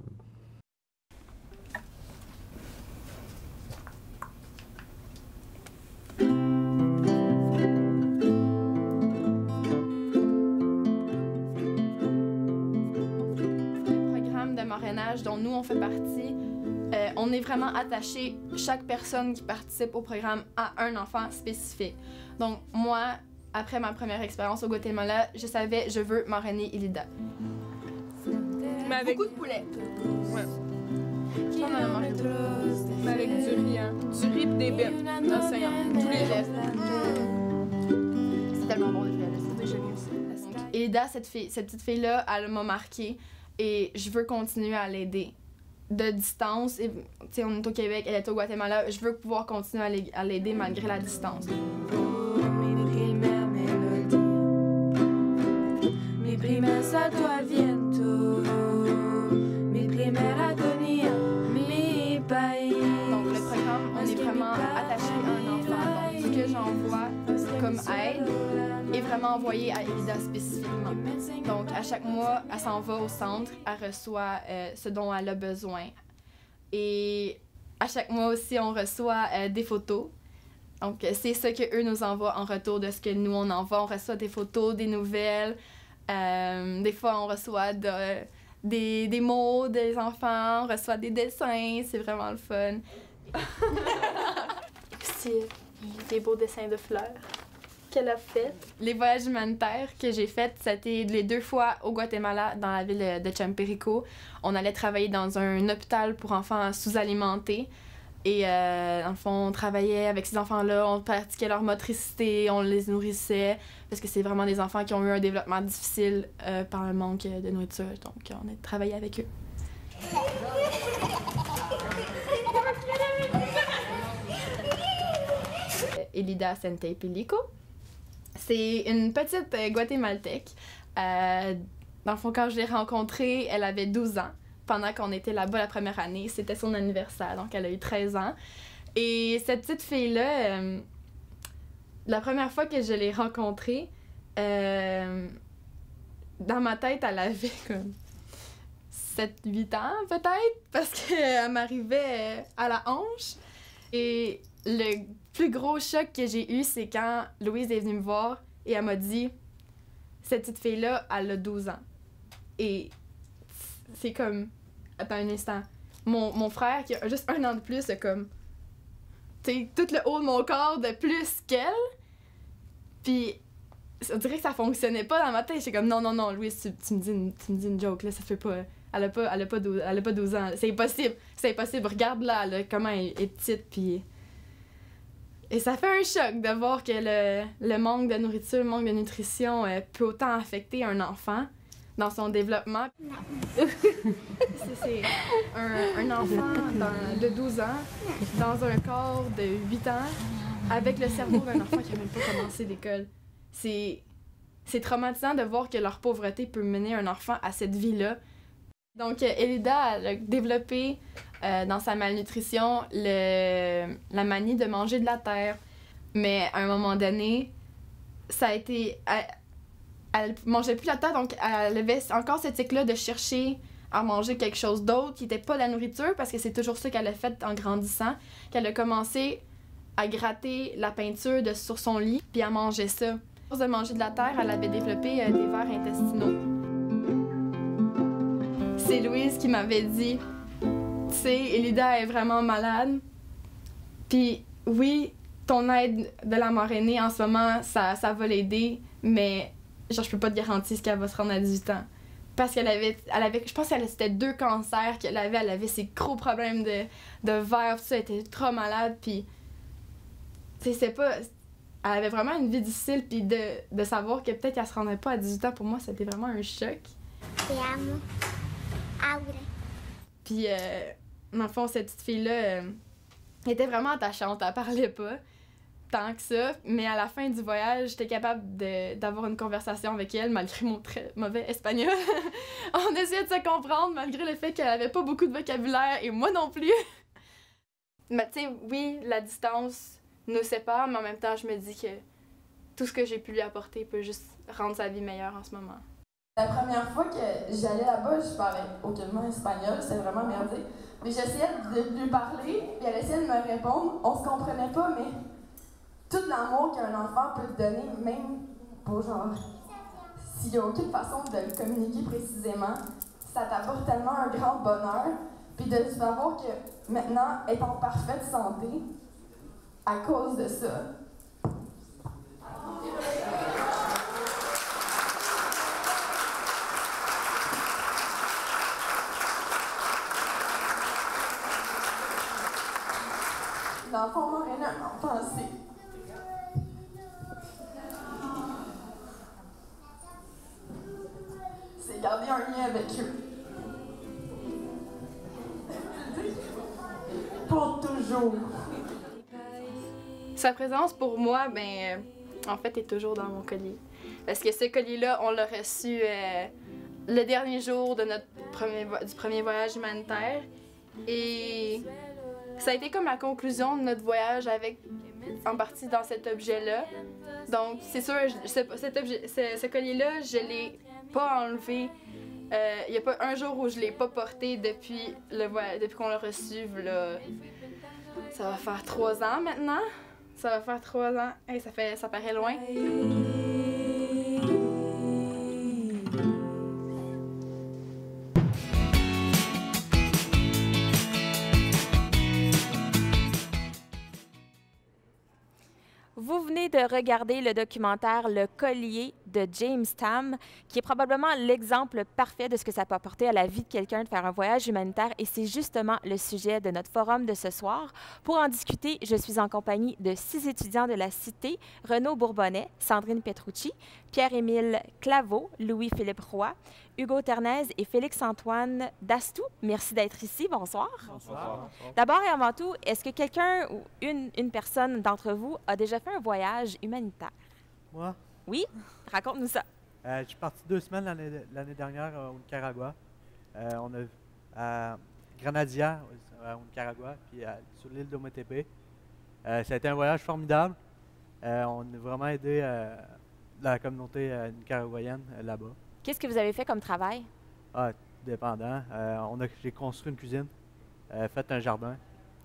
Dont nous, on fait partie, on est vraiment attaché, chaque personne qui participe au programme a un enfant spécifique. Donc, moi, après ma première expérience au Guatemala, je savais, je veux marrainer Elida. Mais avec beaucoup de poulet. Ouais. On en a mangé beaucoup. Mais avec du riz, hein. Du riz et des bêtes. Océan. Tous les jours. C'est tellement bon, le poulet. C'est génial aussi. Donc, Elida, cette petite fille-là, elle m'a marquée. Et je veux continuer à l'aider de distance. On est au Québec, elle est au Guatemala. Je veux pouvoir continuer à l'aider malgré la distance. Mes primaires mélodies, mes primaires à toi bientôt, mes primaires agonies, mes pays. Donc le programme, on est vraiment attaché à un enfant. Donc ce que j'en vois comme aide est vraiment envoyée à Elida spécifiquement. Donc, à chaque mois, elle s'en va au centre, elle reçoit ce dont elle a besoin. Et à chaque mois aussi, on reçoit des photos. Donc, c'est ce qu'eux nous envoient en retour de ce que nous, on envoie. On reçoit des photos, des nouvelles. Des fois, on reçoit des mots des enfants, on reçoit des dessins. C'est vraiment le fun. C'est des beaux dessins de fleurs qu'elle a fait. Les voyages humanitaires que j'ai faits, c'était les 2 fois au Guatemala, dans la ville de Champerico. On allait travailler dans un hôpital pour enfants sous-alimentés. Et dans le fond, on travaillait avec ces enfants-là, on pratiquait leur motricité, on les nourrissait, parce que c'est vraiment des enfants qui ont eu un développement difficile par le manque de nourriture. Donc, on a travaillé avec eux. Elida Sentey-Pilico. C'est une petite guatémaltèque. Dans le fond, quand je l'ai rencontrée, elle avait 12 ans. Pendant qu'on était là-bas la première année, c'était son anniversaire, donc elle a eu 13 ans. Et cette petite fille-là, la première fois que je l'ai rencontrée, dans ma tête, elle avait comme 7-8 ans peut-être, parce qu'elle m'arrivait à la hanche. Et le plus gros choc que j'ai eu, c'est quand Louise est venue me voir et elle m'a dit « Cette petite fille-là, elle a 12 ans. » Et c'est comme... Attends un instant. Mon frère, qui a juste 1 an de plus, a comme... Tu sais, tout le haut de mon corps de plus qu'elle. Puis, on dirait que ça fonctionnait pas dans ma tête. J'étais comme, non, Louise, tu me dis une joke, là, ça fait pas... Elle a pas 12 ans. C'est impossible. Regarde-la, comment elle est petite, puis... Et ça fait un choc de voir que le manque de nourriture, le manque de nutrition peut autant affecter un enfant dans son développement. C'est un enfant de 12 ans dans un corps de 8 ans avec le cerveau d'un enfant qui n'a même pas commencé l'école. C'est traumatisant de voir que leur pauvreté peut mener un enfant à cette vie-là. Donc, Elida a développé dans sa malnutrition la manie de manger de la terre. Mais à un moment donné, ça a été... Elle mangeait plus la terre, donc elle avait encore cette tic-là de chercher à manger quelque chose d'autre qui n'était pas la nourriture, parce que c'est toujours ça qu'elle a fait en grandissant, qu'elle a commencé à gratter la peinture sur son lit, puis à manger ça. À cause de manger de la terre, elle avait développé des vers intestinaux. C'est Louise qui m'avait dit, tu sais, Elida est vraiment malade, puis oui, ton aide de la marrainée en ce moment, ça va l'aider, mais genre, je peux pas te garantir ce qu'elle va se rendre à 18 ans. Parce qu'elle avait je pense que c'était 2 cancers qu'elle avait. Elle avait ces gros problèmes de verre, tout ça. Elle était trop malade, puis... Tu sais, c'est pas... Elle avait vraiment une vie difficile, puis de savoir que peut-être qu'elle se rendrait pas à 18 ans, pour moi, c'était vraiment un choc. Te amo. Aura. Puis, dans le fond, cette petite fille-là, était vraiment attachante. Elle parlait pas tant que ça, mais à la fin du voyage, j'étais capable d'avoir une conversation avec elle, malgré mon très mauvais espagnol. On essayait de se comprendre, malgré le fait qu'elle avait pas beaucoup de vocabulaire, et moi non plus. Mais tu sais, oui, la distance nous sépare, mais en même temps, je me dis que tout ce que j'ai pu lui apporter peut juste rendre sa vie meilleure en ce moment. La première fois que j'allais là-bas, je parlais aucunement espagnol, c'était vraiment merdique. Mais j'essayais de lui parler, puis elle essayait de me répondre. On se comprenait pas, mais tout l'amour qu'un enfant peut te donner, même pour genre, s'il n'y a aucune façon de le communiquer précisément, ça t'apporte tellement un grand bonheur. Puis de savoir que maintenant, elle est en parfaite santé à cause de ça. L'enfant marraine un enfant, c'est garder un lien avec eux. Pour toujours. Sa présence pour moi, en fait, est toujours dans mon collier. Parce que ce collier-là, on l'a reçu le dernier jour de du premier voyage humanitaire. Et ça a été comme la conclusion de notre voyage avec en partie dans cet objet-là. Donc, c'est sûr, ce collier-là, je l'ai pas enlevé. Il n'y a pas un jour où je l'ai pas porté depuis qu'on l'a reçu. Là, ça va faire 3 ans maintenant. Ça va faire 3 ans. Hey, ça paraît loin. Vous venez de regarder le documentaire Le Collier de James Tam, qui est probablement l'exemple parfait de ce que ça peut apporter à la vie de quelqu'un de faire un voyage humanitaire. Et c'est justement le sujet de notre forum de ce soir. Pour en discuter, je suis en compagnie de 6 étudiants de la Cité, Renaud Bourbonnais, Sandrine Petrucci, Pierre-Émile Claveau, Louis-Philippe Roy, Hugo Ternaise et Félix-Antoine Dastou. Merci d'être ici. Bonsoir. Bonsoir. D'abord et avant tout, est-ce que quelqu'un ou une personne d'entre vous a déjà fait un voyage humanitaire? Moi? Oui? Raconte-nous ça. Je suis parti 2 semaines l'année dernière au Nicaragua. On a à Granadia, au Nicaragua, puis sur l'île d'Ometepe. Ça a été un voyage formidable. On a vraiment aidé la communauté nicaraguayenne là-bas. Qu'est-ce que vous avez fait comme travail? Ah, dépendant. J'ai construit une cuisine, fait un jardin,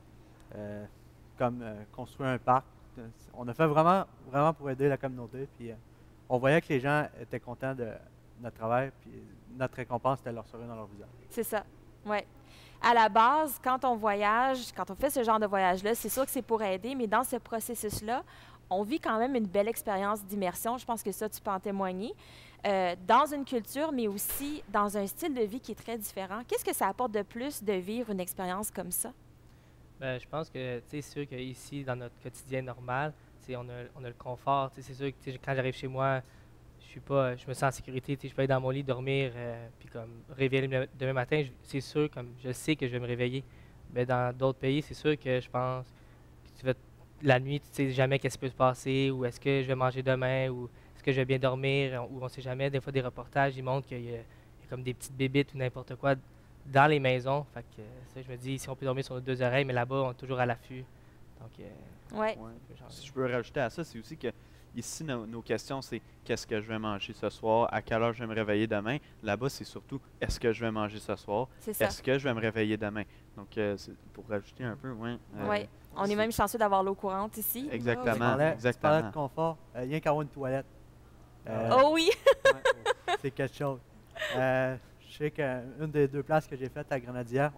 construit un parc. On a fait vraiment pour aider la communauté. Puis on voyait que les gens étaient contents de notre travail, puis notre récompense était leur sourire dans leur visage. C'est ça, oui. À la base, quand on voyage, quand on fait ce genre de voyage-là, c'est sûr que c'est pour aider, mais dans ce processus-là, on vit quand même une belle expérience d'immersion. Je pense que ça, tu peux en témoigner. Dans une culture, mais aussi dans un style de vie qui est très différent. Qu'est-ce que ça apporte de plus de vivre une expérience comme ça? Bien, je pense que c'est sûr qu'ici, dans notre quotidien normal, on a le confort. C'est sûr que quand j'arrive chez moi, je me sens en sécurité. Je peux être dans mon lit, dormir, puis comme réveiller demain matin. C'est sûr, comme je sais que je vais me réveiller. Mais dans d'autres pays, c'est sûr que je pense que la nuit, tu ne sais jamais qu'est-ce qui peut se passer, ou est-ce que je vais manger demain, ou est-ce que je vais bien dormir, ou on ne sait jamais. Des fois, des reportages, ils montrent qu'il y a comme des petites bébites ou n'importe quoi dans les maisons. Fait que ça, je me dis, si on peut dormir sur nos 2 oreilles, mais là-bas, on est toujours à l'affût. Donc, ouais. Si je peux rajouter à ça, c'est aussi que ici, nos questions, c'est qu'est-ce que je vais manger ce soir, à quelle heure je vais me réveiller demain. Là-bas, c'est surtout est-ce que je vais manger ce soir, est-ce que je vais me réveiller demain. Donc, pour rajouter un peu, oui. Oui, on est même chanceux d'avoir l'eau courante ici. Exactement. Tu parlais de confort, rien qu'avoir une toilette. Oh oui! C'est quelque chose. Je sais qu'une des 2 places que j'ai faites à Grenadière,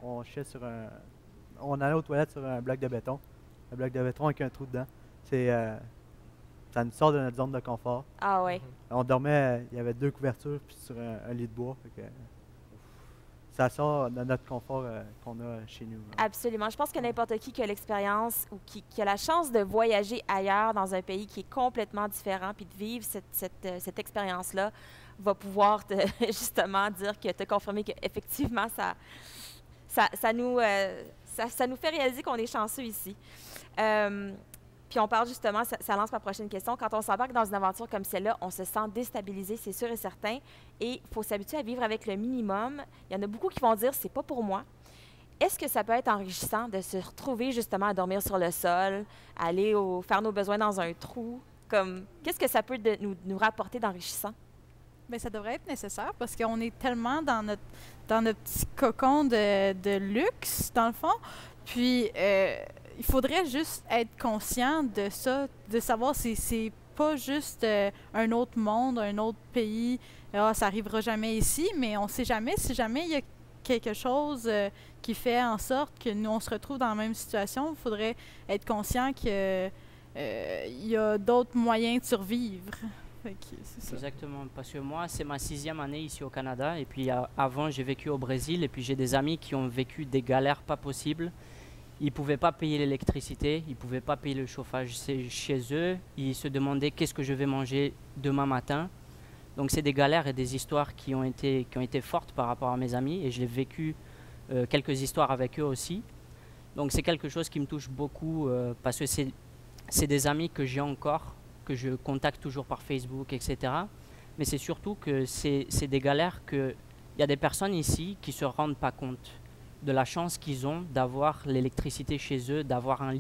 on allait aux toilettes sur un bloc de béton. Un bloc de béton avec un trou dedans. Ça nous sort de notre zone de confort. Ah oui. On dormait, il y avait 2 couvertures puis sur un lit de bois. Ça sort de notre confort qu'on a chez nous. Absolument. Je pense que n'importe qui a l'expérience ou qui a la chance de voyager ailleurs dans un pays qui est complètement différent puis de vivre cette expérience-là va pouvoir justement dire que te confirmer qu'effectivement, ça nous fait réaliser qu'on est chanceux ici. Puis on parle justement, ça lance ma prochaine question. Quand on s'embarque dans une aventure comme celle-là, on se sent déstabilisé, c'est sûr et certain. Et il faut s'habituer à vivre avec le minimum. Il y en a beaucoup qui vont dire, c'est pas pour moi. Est-ce que ça peut être enrichissant de se retrouver justement à dormir sur le sol, aller faire nos besoins dans un trou? Qu'est-ce que ça peut nous rapporter d'enrichissant? Bien, ça devrait être nécessaire parce qu'on est tellement dans notre petit cocon de luxe, dans le fond. Puis, il faudrait juste être conscient de ça, de savoir si c'est pas juste un autre monde, un autre pays. Ça n'arrivera jamais ici, mais on ne sait jamais. Si jamais il y a quelque chose qui fait en sorte que nous, on se retrouve dans la même situation, il faudrait être conscient qu'il y a d'autres moyens de survivre. Exactement, parce que moi, c'est ma 6e année ici au Canada. Et puis avant, j'ai vécu au Brésil. Et puis j'ai des amis qui ont vécu des galères pas possibles. Ils ne pouvaient pas payer l'électricité, ils ne pouvaient pas payer le chauffage chez eux. Ils se demandaient qu'est-ce que je vais manger demain matin. Donc c'est des galères et des histoires qui ont été fortes par rapport à mes amis. Et j'ai vécu quelques histoires avec eux aussi. Donc c'est quelque chose qui me touche beaucoup parce que c'est des amis que j'ai encore, que je contacte toujours par Facebook, etc. Mais c'est surtout que c'est des galères qu'il y a des personnes ici qui ne se rendent pas compte de la chance qu'ils ont d'avoir l'électricité chez eux, d'avoir un lit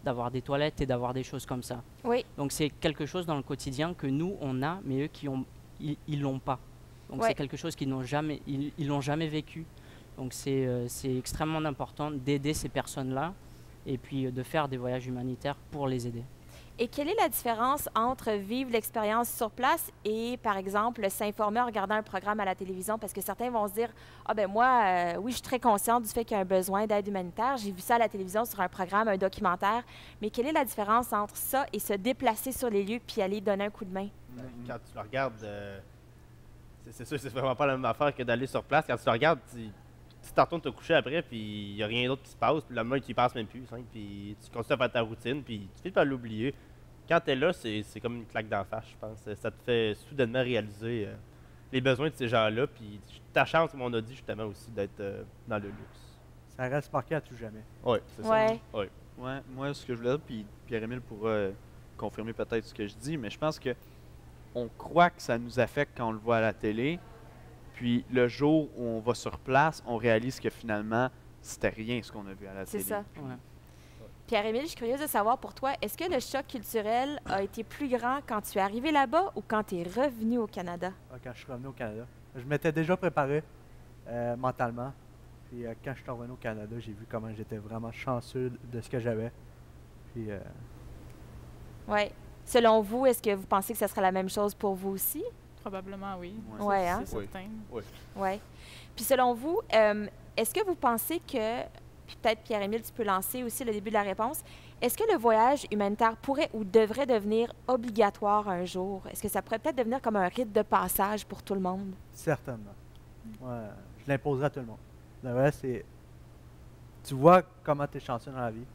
d'avoir des toilettes et d'avoir des choses comme ça. Oui. Donc c'est quelque chose dans le quotidien que nous, on a, mais eux, ils l'ont pas. Donc c'est quelque chose qu'ils n'ont jamais, ils l'ont jamais vécu. Donc c'est extrêmement important d'aider ces personnes-là et puis de faire des voyages humanitaires pour les aider. Et quelle est la différence entre vivre l'expérience sur place et, par exemple, s'informer en regardant un programme à la télévision? Parce que certains vont se dire, ah ben moi, oui, je suis très consciente du fait qu'il y a un besoin d'aide humanitaire. J'ai vu ça à la télévision sur un programme, un documentaire. Mais quelle est la différence entre ça et se déplacer sur les lieux puis aller donner un coup de main? Quand tu le regardes, c'est sûr que c'est vraiment pas la même affaire que d'aller sur place. Quand tu le regardes, tu t'en retournes te coucher après, puis il n'y a rien d'autre qui se passe, puis le moment, tu y passes même plus, hein, puis tu continues à faire ta routine, puis tu finis par l'oublier. Quand tu es là, c'est comme une claque d'en face, je pense. Ça te fait soudainement réaliser les besoins de ces gens-là, puis ta chance, comme on a dit justement aussi, d'être dans le luxe. Ça reste marqué à tout jamais. Oui, c'est Ouais. ça. Ouais. Ouais, moi, ce que je voulais dire, puis Pierre-Émile pourra confirmer peut-être ce que je dis, mais je pense que on croit que ça nous affecte quand on le voit à la télé, puis le jour où on va sur place, on réalise que finalement, c'était rien ce qu'on a vu à la télé. C'est ça. Pierre-Émile, je suis curieuse de savoir pour toi, est-ce que le choc culturel a été plus grand quand tu es arrivé là-bas ou quand tu es revenu au Canada? Quand je suis revenu au Canada. Je m'étais déjà préparé mentalement. Puis quand je suis revenu au Canada, j'ai vu comment j'étais vraiment chanceux de ce que j'avais. Puis. Oui. Selon vous, est-ce que vous pensez que ce serait la même chose pour vous aussi? Probablement, oui. Oui, hein? C'est certain. Oui. Ouais. Puis selon vous, est-ce que vous pensez que, puis peut-être Pierre-Émile, tu peux lancer aussi le début de la réponse, est-ce que le voyage humanitaire pourrait ou devrait devenir obligatoire un jour? Est-ce que ça pourrait peut-être devenir comme un rite de passage pour tout le monde? Certainement. Ouais, je l'imposerai à tout le monde. Le vrai, c'est... Tu vois comment tu es chanceux dans la vie.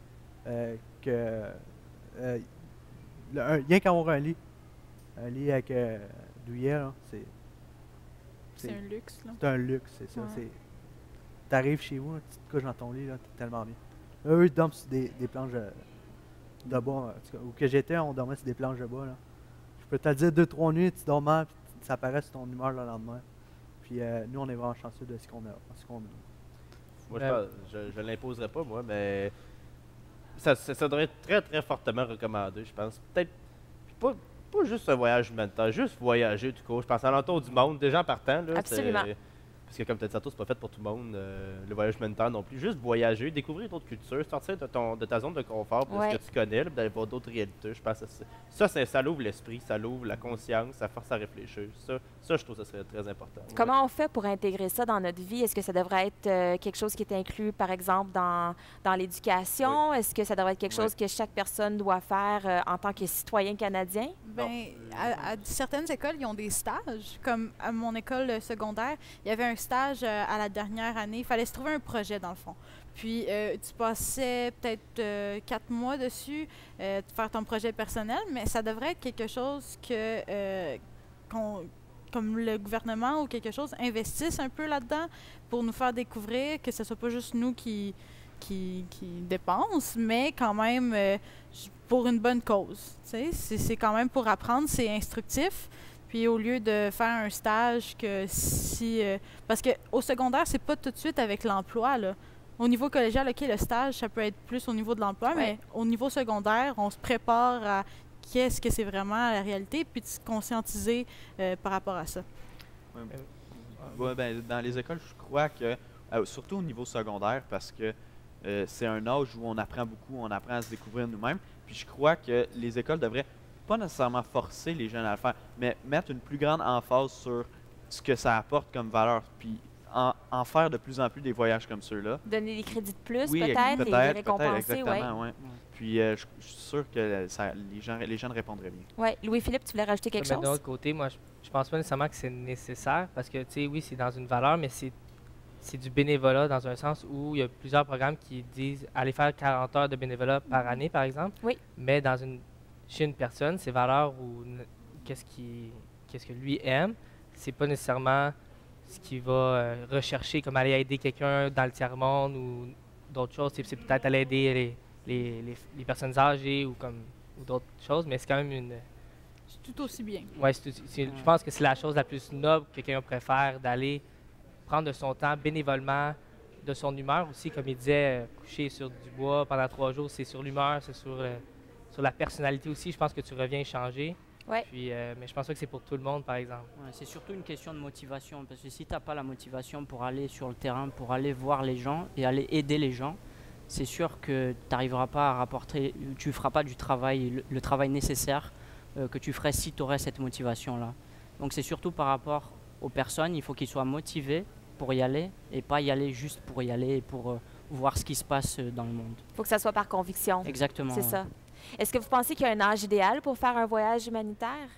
Rien qu'avoir un lit avec douillet, c'est un luxe. C'est un luxe, c'est ça. Ouais. Tu arrives chez vous, tu te couches dans ton lit, tu es tellement bien. Eux, ils dorment sur des planches de bois. Où que j'étais, on dormait sur des planches de bois. Là. Je peux te le dire, 2-3 nuits, tu dors mal, puis ça apparaît sur ton humeur le lendemain. Puis nous, on est vraiment chanceux de ce qu'on a. Moi, je ne l'imposerais pas, moi, mais ça devrait être très, très fortement recommandé, je pense. Peut-être pas juste un voyage humanitaire, juste voyager tout court. Je pense à l'entour du monde, déjà en partant. Là, absolument. Parce que comme tu as dit tantôt, c'est pas fait pour tout le monde, le voyage humanitaire non plus. Juste voyager, découvrir d'autres cultures, sortir de ta zone de confort, de ce que tu connais, d'aller voir d'autres réalités. Je pense que ça l'ouvre l'esprit, ça l'ouvre la conscience, ça force à réfléchir. Ça, je trouve que ça serait très important. Comment on fait pour intégrer ça dans notre vie? Est-ce que ça devrait être quelque chose qui est inclus, par exemple, dans l'éducation? Est-ce que ça devrait être quelque chose que chaque personne doit faire en tant que citoyen canadien? Bien, à certaines écoles, ils ont des stages. Comme à mon école secondaire, il y avait un stage à la dernière année. Il fallait se trouver un projet, dans le fond. Puis, tu passais peut-être 4 mois dessus, de faire ton projet personnel, mais ça devrait être quelque chose comme le gouvernement ou quelque chose investisse un peu là-dedans pour nous faire découvrir, que ce soit pas juste nous qui dépensent, mais quand même pour une bonne cause. C'est quand même pour apprendre, c'est instructif. Puis au lieu de faire un stage parce qu'au secondaire, c'est pas tout de suite avec l'emploi, là. Au niveau collégial, OK, le stage, ça peut être plus au niveau de l'emploi, mais au niveau secondaire, on se prépare à qu'est-ce que c'est vraiment la réalité, puis de se conscientiser par rapport à ça. Ben, dans les écoles, je crois que, surtout au niveau secondaire, parce que c'est un âge où on apprend beaucoup, on apprend à se découvrir nous-mêmes, puis je crois que les écoles devraient pas nécessairement forcer les jeunes à le faire, mais mettre une plus grande emphase sur ce que ça apporte comme valeur, puis en faire de plus en plus des voyages comme ceux-là. Donner des crédits de plus, oui, peut-être, les récompenser, oui. Puis je suis sûr que les jeunes répondraient bien. Oui. Louis-Philippe, tu voulais rajouter quelque chose? De l'autre côté, moi, je pense pas nécessairement que c'est nécessaire, parce que, tu sais, oui, c'est dans une valeur, mais c'est du bénévolat dans un sens où il y a plusieurs programmes qui disent aller faire 40 heures de bénévolat par année, par exemple. Oui. Mais chez une personne, ses valeurs ou qu'est-ce que lui aime, c'est pas nécessairement ce qu'il va rechercher, comme aller aider quelqu'un dans le tiers-monde ou d'autres choses. C'est peut-être aller aider les personnes âgées ou d'autres choses, mais c'est quand même c'est tout aussi bien. Oui, je pense que c'est la chose la plus noble que quelqu'un préfère, d'aller prendre de son temps bénévolement de son humeur aussi. Comme il disait, coucher sur du bois pendant 3 jours, c'est sur l'humeur, c'est sur la personnalité aussi. Je pense que tu reviens changer. Ouais. Puis, mais je pense pas que c'est pour tout le monde, par exemple. Ouais, c'est surtout une question de motivation. Parce que si tu n'as pas la motivation pour aller sur le terrain, pour aller voir les gens et aller aider les gens, c'est sûr que tu n'arriveras pas à rapporter, tu ne feras pas du travail, le travail nécessaire que tu ferais si tu aurais cette motivation-là. Donc c'est surtout par rapport aux personnes, il faut qu'ils soient motivés pour y aller et pas y aller juste pour y aller et pour voir ce qui se passe dans le monde. Il faut que ça soit par conviction. Exactement. C'est ça. Est-ce que vous pensez qu'il y a un âge idéal pour faire un voyage humanitaire?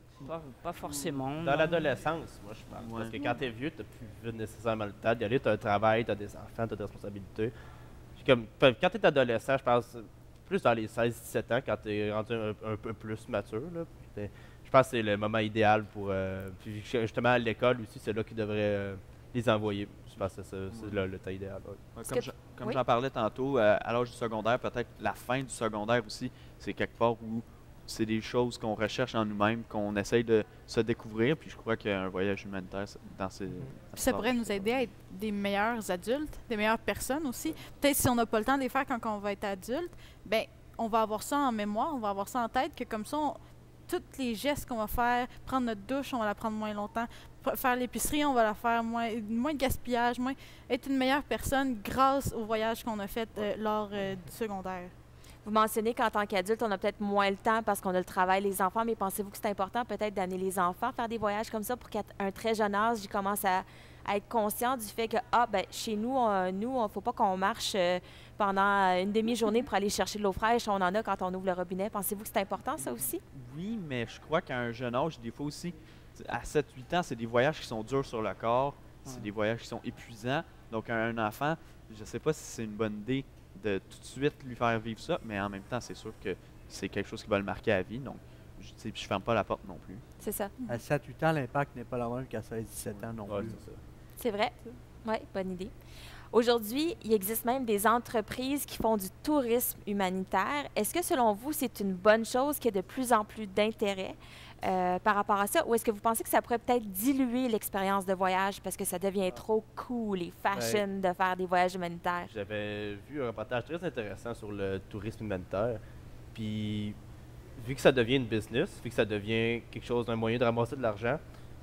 Pas forcément. Dans l'adolescence, moi je pense. Parce que quand tu es vieux, tu n'as plus nécessairement le temps d'y aller. Tu as un travail, tu as des enfants, tu as des responsabilités. Puis comme, quand tu es adolescent, je pense plus dans les 16-17 ans, quand tu es rendu un peu plus mature. Là, je pense que c'est le moment idéal pour. Puis justement, à l'école aussi, c'est là qu'ils devraient les envoyer. Je pense que c'est là le temps idéal. Ouais. Comme j'en parlais tantôt, à l'âge du secondaire, peut-être la fin du secondaire aussi, c'est quelque part où c'est des choses qu'on recherche en nous-mêmes, qu'on essaye de se découvrir. Puis je crois qu'un voyage humanitaire dans ces. Ça pourrait nous aider à être des meilleurs adultes, des meilleures personnes aussi. Peut-être si on n'a pas le temps de les faire quand on va être adulte, ben on va avoir ça en mémoire, on va avoir ça en tête, que comme ça, tous les gestes qu'on va faire, prendre notre douche, on va la prendre moins longtemps, faire l'épicerie, on va la faire moins de gaspillage, être une meilleure personne grâce au voyage qu'on a fait lors du secondaire. Vous mentionnez qu'en tant qu'adulte, on a peut-être moins le temps parce qu'on a le travail, les enfants, mais pensez-vous que c'est important peut-être d'amener les enfants faire des voyages comme ça pour qu'à un très jeune âge, ils commencent à être conscients du fait que, chez nous, il ne faut pas qu'on marche pendant une demi-journée pour aller chercher de l'eau fraîche. On en a quand on ouvre le robinet. Pensez-vous que c'est important, ça aussi? Oui, mais je crois qu'à un jeune âge, des fois aussi, à 7-8 ans, c'est des voyages qui sont durs sur le corps, c'est des voyages qui sont épuisants. Donc, à un enfant, je ne sais pas si c'est une bonne idée de tout de suite lui faire vivre ça, mais en même temps, c'est sûr que c'est quelque chose qui va le marquer à vie. Donc, je ne ferme pas la porte non plus. C'est ça. À 7-8 ans, l'impact n'est pas le même qu'à 16-17 ans non plus. C'est vrai. Oui, bonne idée. Aujourd'hui, il existe même des entreprises qui font du tourisme humanitaire. Est-ce que, selon vous, c'est une bonne chose qu'il y ait de plus en plus d'intérêt par rapport à ça? Ou est-ce que vous pensez que ça pourrait peut-être diluer l'expérience de voyage parce que ça devient trop cool et fashion de faire des voyages humanitaires? J'avais vu un reportage très intéressant sur le tourisme humanitaire. Puis, vu que ça devient une business, vu que ça devient quelque chose, un moyen de ramasser de l'argent,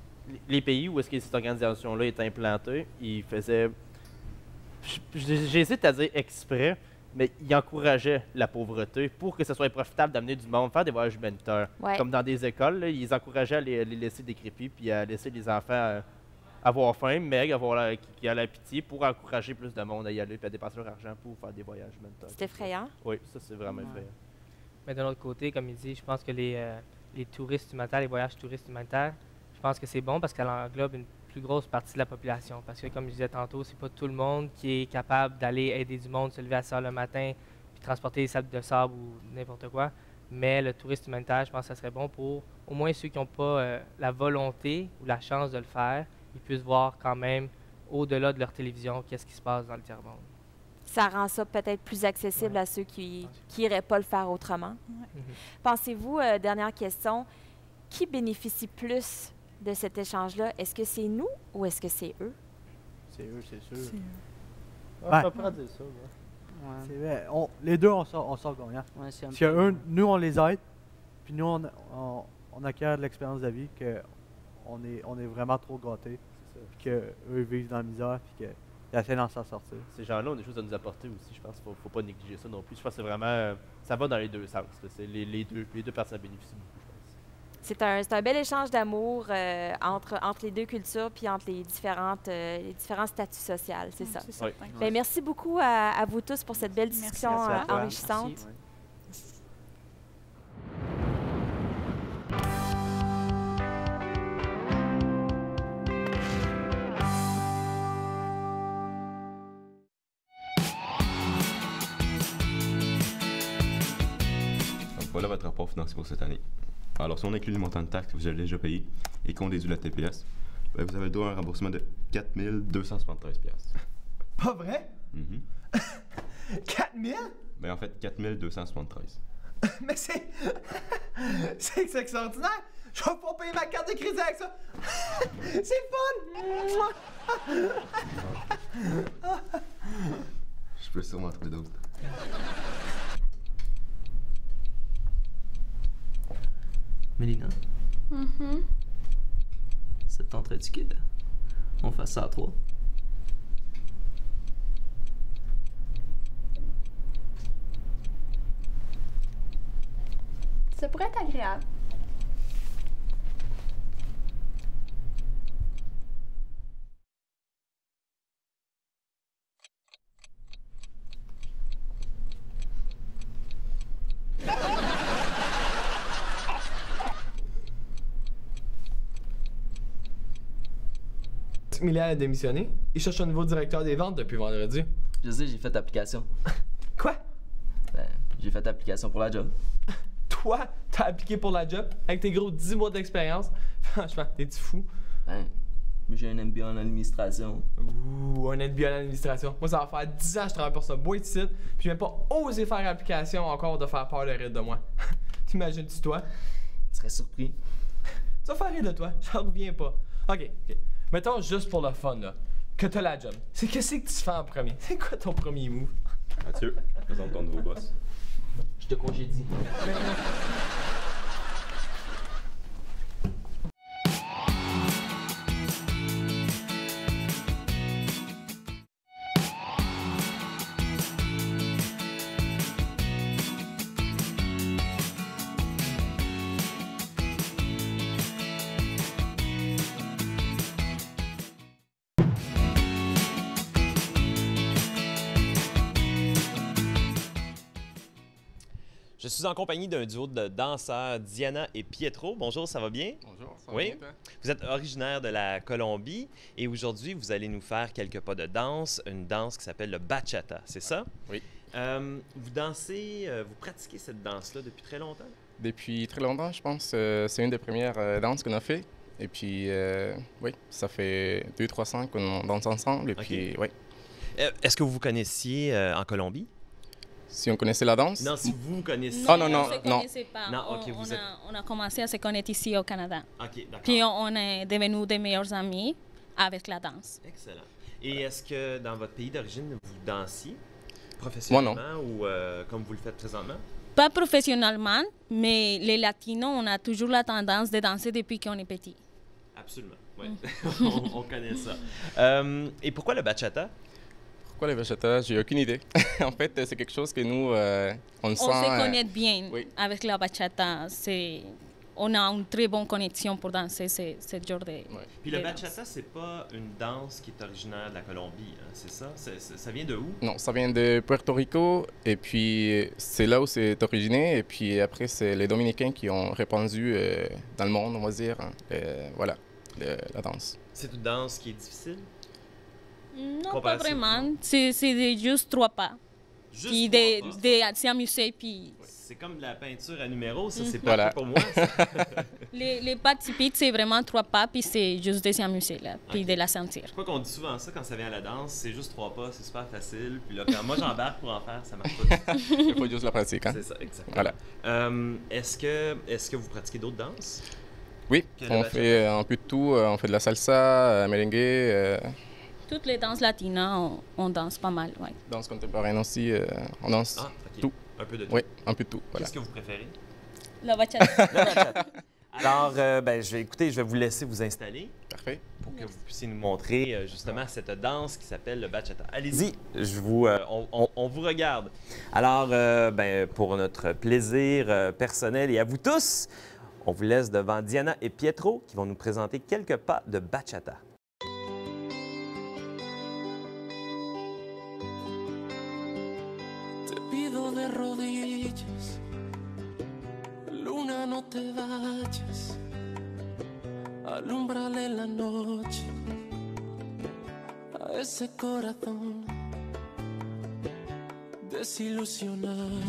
les pays où est-ce que cette organisation-là est implantée, ils faisaient... J'hésite à dire exprès, mais ils encourageaient la pauvreté pour que ce soit profitable d'amener du monde, faire des voyages humanitaires. Ouais. Comme dans des écoles, là, ils encourageaient à les laisser décrépits puis à laisser les enfants avoir faim, mais qui a la pitié pour encourager plus de monde à y aller et à dépenser leur argent pour faire des voyages humanitaires. C'est effrayant. Oui, ça c'est vraiment effrayant. Mais d'un autre côté, comme il dit, je pense que les touristes humanitaires, les voyages touristes humanitaires, je pense que c'est bon parce qu'elle englobe une plus grosse partie de la population. Parce que, comme je disais tantôt, c'est pas tout le monde qui est capable d'aller aider du monde, se lever à 6 heures le matin, puis transporter des sacs de sable ou n'importe quoi. Mais le tourisme humanitaire, je pense que ça serait bon pour au moins ceux qui n'ont pas la volonté ou la chance de le faire, ils puissent voir quand même, au-delà de leur télévision, qu'est-ce qui se passe dans le tiers-monde. Ça rend ça peut-être plus accessible à ceux qui n'iraient pas le faire autrement. Pensez-vous, dernière question, qui bénéficie plus de cet échange-là? Est-ce que c'est nous ou est-ce que c'est eux? C'est eux, c'est sûr. C'est eux. On peut pas dire ça. C'est vrai. Les deux, on sort gagnant. Ouais, c'est un Parce que nous, on les aide, puis nous, on acquiert de l'expérience de vie qu'on est vraiment trop gâtés, puis qu'eux vivent dans la misère, puis qu'ils essaient d'en s'en sortir. Ces gens-là ont des choses à nous apporter aussi, je pense qu'il ne faut pas négliger ça non plus. Je pense que c'est vraiment, ça va dans les deux sens. Les deux personnes bénéficient beaucoup, je pense. C'est un bel échange d'amour entre les deux cultures puis entre les différents statuts sociaux, c'est ça. Oui. Bien, merci beaucoup à vous tous pour cette belle discussion enrichissante. Merci. Donc voilà votre rapport financier pour cette année. Alors, si on inclut les montants de taxes que vous avez déjà payés et qu'on déduit la TPS, ben, vous avez le droit à un remboursement de 4 273 $. Pas vrai? 4 000? Ben, en fait, 4 273. Mais c'est extraordinaire! Je vais pas payer ma carte de crédit avec ça! C'est fun! Je peux sûrement trouver d'autres. Mélina, ça te tenterait-tu qu'on fasse ça à 3? Ça pourrait être agréable. Mylène a démissionné. Il cherche un nouveau directeur des ventes depuis vendredi. Je sais, j'ai fait application. Quoi? Ben, j'ai fait application pour la job. Toi, t'as appliqué pour la job avec tes gros 10 mois d'expérience? Franchement, t'es-tu fou? Ben, j'ai un MBA en administration. Ouh, un MBA en administration. Moi, ça va faire 10 ans que je travaille pour ce boîte de site, puis j'ai même pas osé faire application encore de faire peur de rire de moi. T'imagines-tu toi? Tu serais surpris. Tu vas faire rire de toi, j'en reviens pas. OK. Mettons juste pour le fun, là, que t'as la job. Qu'est-ce que tu fais en premier? C'est quoi ton premier move? Mathieu, présente ton nouveau boss. Je te congédie. Je suis en compagnie d'un duo de danseurs, Diana et Pietro. Bonjour, ça va bien? Bonjour, ça va bien, toi? Vous êtes originaire de la Colombie et aujourd'hui, vous allez nous faire quelques pas de danse, une danse qui s'appelle le bachata, c'est ça? Oui. Vous dansez, vous pratiquez cette danse-là depuis très longtemps? Depuis très longtemps, je pense. C'est une des premières danses qu'on a fait. Et puis, oui, ça fait 2-3 ans qu'on danse ensemble. Et puis, oui. Est-ce que vous vous connaissiez en Colombie? Si on connaissait la danse? Non, si vous connaissez. Oh non, non, on ne se connaissait pas. Non, OK, on a commencé à se connaître ici au Canada. OK, d'accord. Puis on est devenus des meilleurs amis avec la danse. Excellent. Et est-ce que dans votre pays d'origine, vous dansiez professionnellement ou comme vous le faites présentement? Pas professionnellement, mais les Latinos, on a toujours la tendance de danser depuis qu'on est petit. Absolument, oui. On connaît ça. Et pourquoi le bachata? Pourquoi le bachata? J'ai aucune idée. En fait, c'est quelque chose que nous, on sent... On se connaît bien avec la bachata. On a une très bonne connexion pour danser ce genre de Puis le bachata, c'est pas une danse qui est originaire de la Colombie, hein, c'est ça? Ça vient de où? Non, ça vient de Puerto Rico, et puis c'est là où c'est originé, et puis après, c'est les Dominicains qui ont répandu dans le monde, on va dire, voilà, la danse. C'est une danse qui est difficile? Non, pas vraiment. C'est juste 3 pas. Puis de s'amuser, puis... C'est comme de la peinture à numéros, ça, c'est Voilà. pas pour moi. les pas typiques, c'est vraiment 3 pas, puis c'est juste de s'amuser, là, puis de la sentir. Je crois qu'on dit souvent ça quand ça vient à la danse, c'est juste 3 pas, c'est super facile. Puis là, quand moi j'embarque pour en faire, ça marche pas du tout. Il faut juste la pratique, hein? C'est ça, exactement. Voilà. Est-ce que vous pratiquez d'autres danses? Oui, on fait un peu de tout. On fait de la salsa, merengue. Toutes les danses latinas, on danse pas mal, oui. Danse contemporaine aussi, on danse tout. Un peu de tout? Oui, un peu de tout, voilà. Qu'est-ce que vous préférez? La bachata. La bachata. Alors, je vais vous laisser vous installer. Parfait. Pour que vous puissiez nous montrer justement cette danse qui s'appelle le bachata. Allez-y, on vous regarde. Alors, pour notre plaisir personnel et à vous tous, on vous laisse devant Diana et Pietro qui vont nous présenter quelques pas de bachata. De rodillas, luna, no te vayas, alúmbrale la noche a ese corazón desilusionado,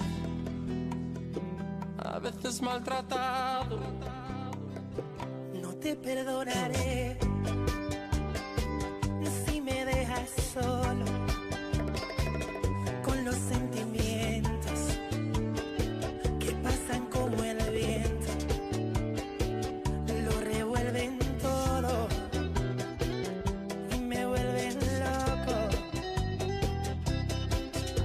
a veces maltratado. No te perdonaré si me dejas solo con los sentimientos que pasan como el viento, lo revuelven todo y me vuelven loco.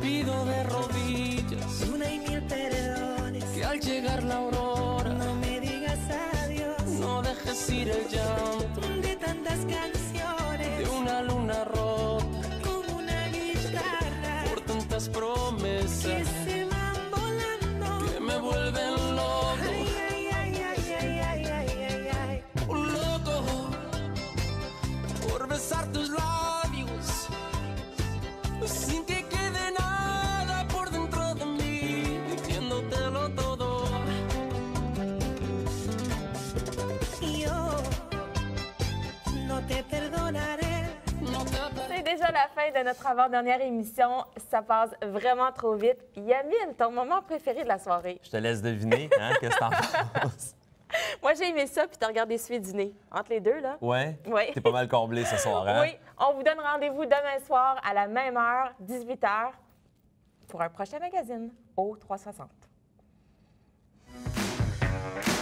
pido de rodillas una y mil perdones, que al llegar la aurora no me digas adiós, no dejes ir el llanto de tantas canciones, de una luna rota como una guitarra, por tantas promesas que se van volando, que me vuelven loco. Ay, ay, ay, ay, ay, ay, ay, ay. Un loco por besar tus labios sin que quede nada por dentro de mí, diciéndotelo todo. Y yo no te perdonaré. C'est déjà la fin de notre avant-dernière émission. Ça passe vraiment trop vite. Yamine, ton moment préféré de la soirée? Je te laisse deviner, hein, qu'est-ce que t'en penses? Moi, j'ai aimé ça, puis t'as regardé celui dîner. Entre les deux, là. Ouais? Oui. T'es pas mal comblé ce soir, hein? Oui. On vous donne rendez-vous demain soir à la même heure, 18h, pour un prochain magazine au 360.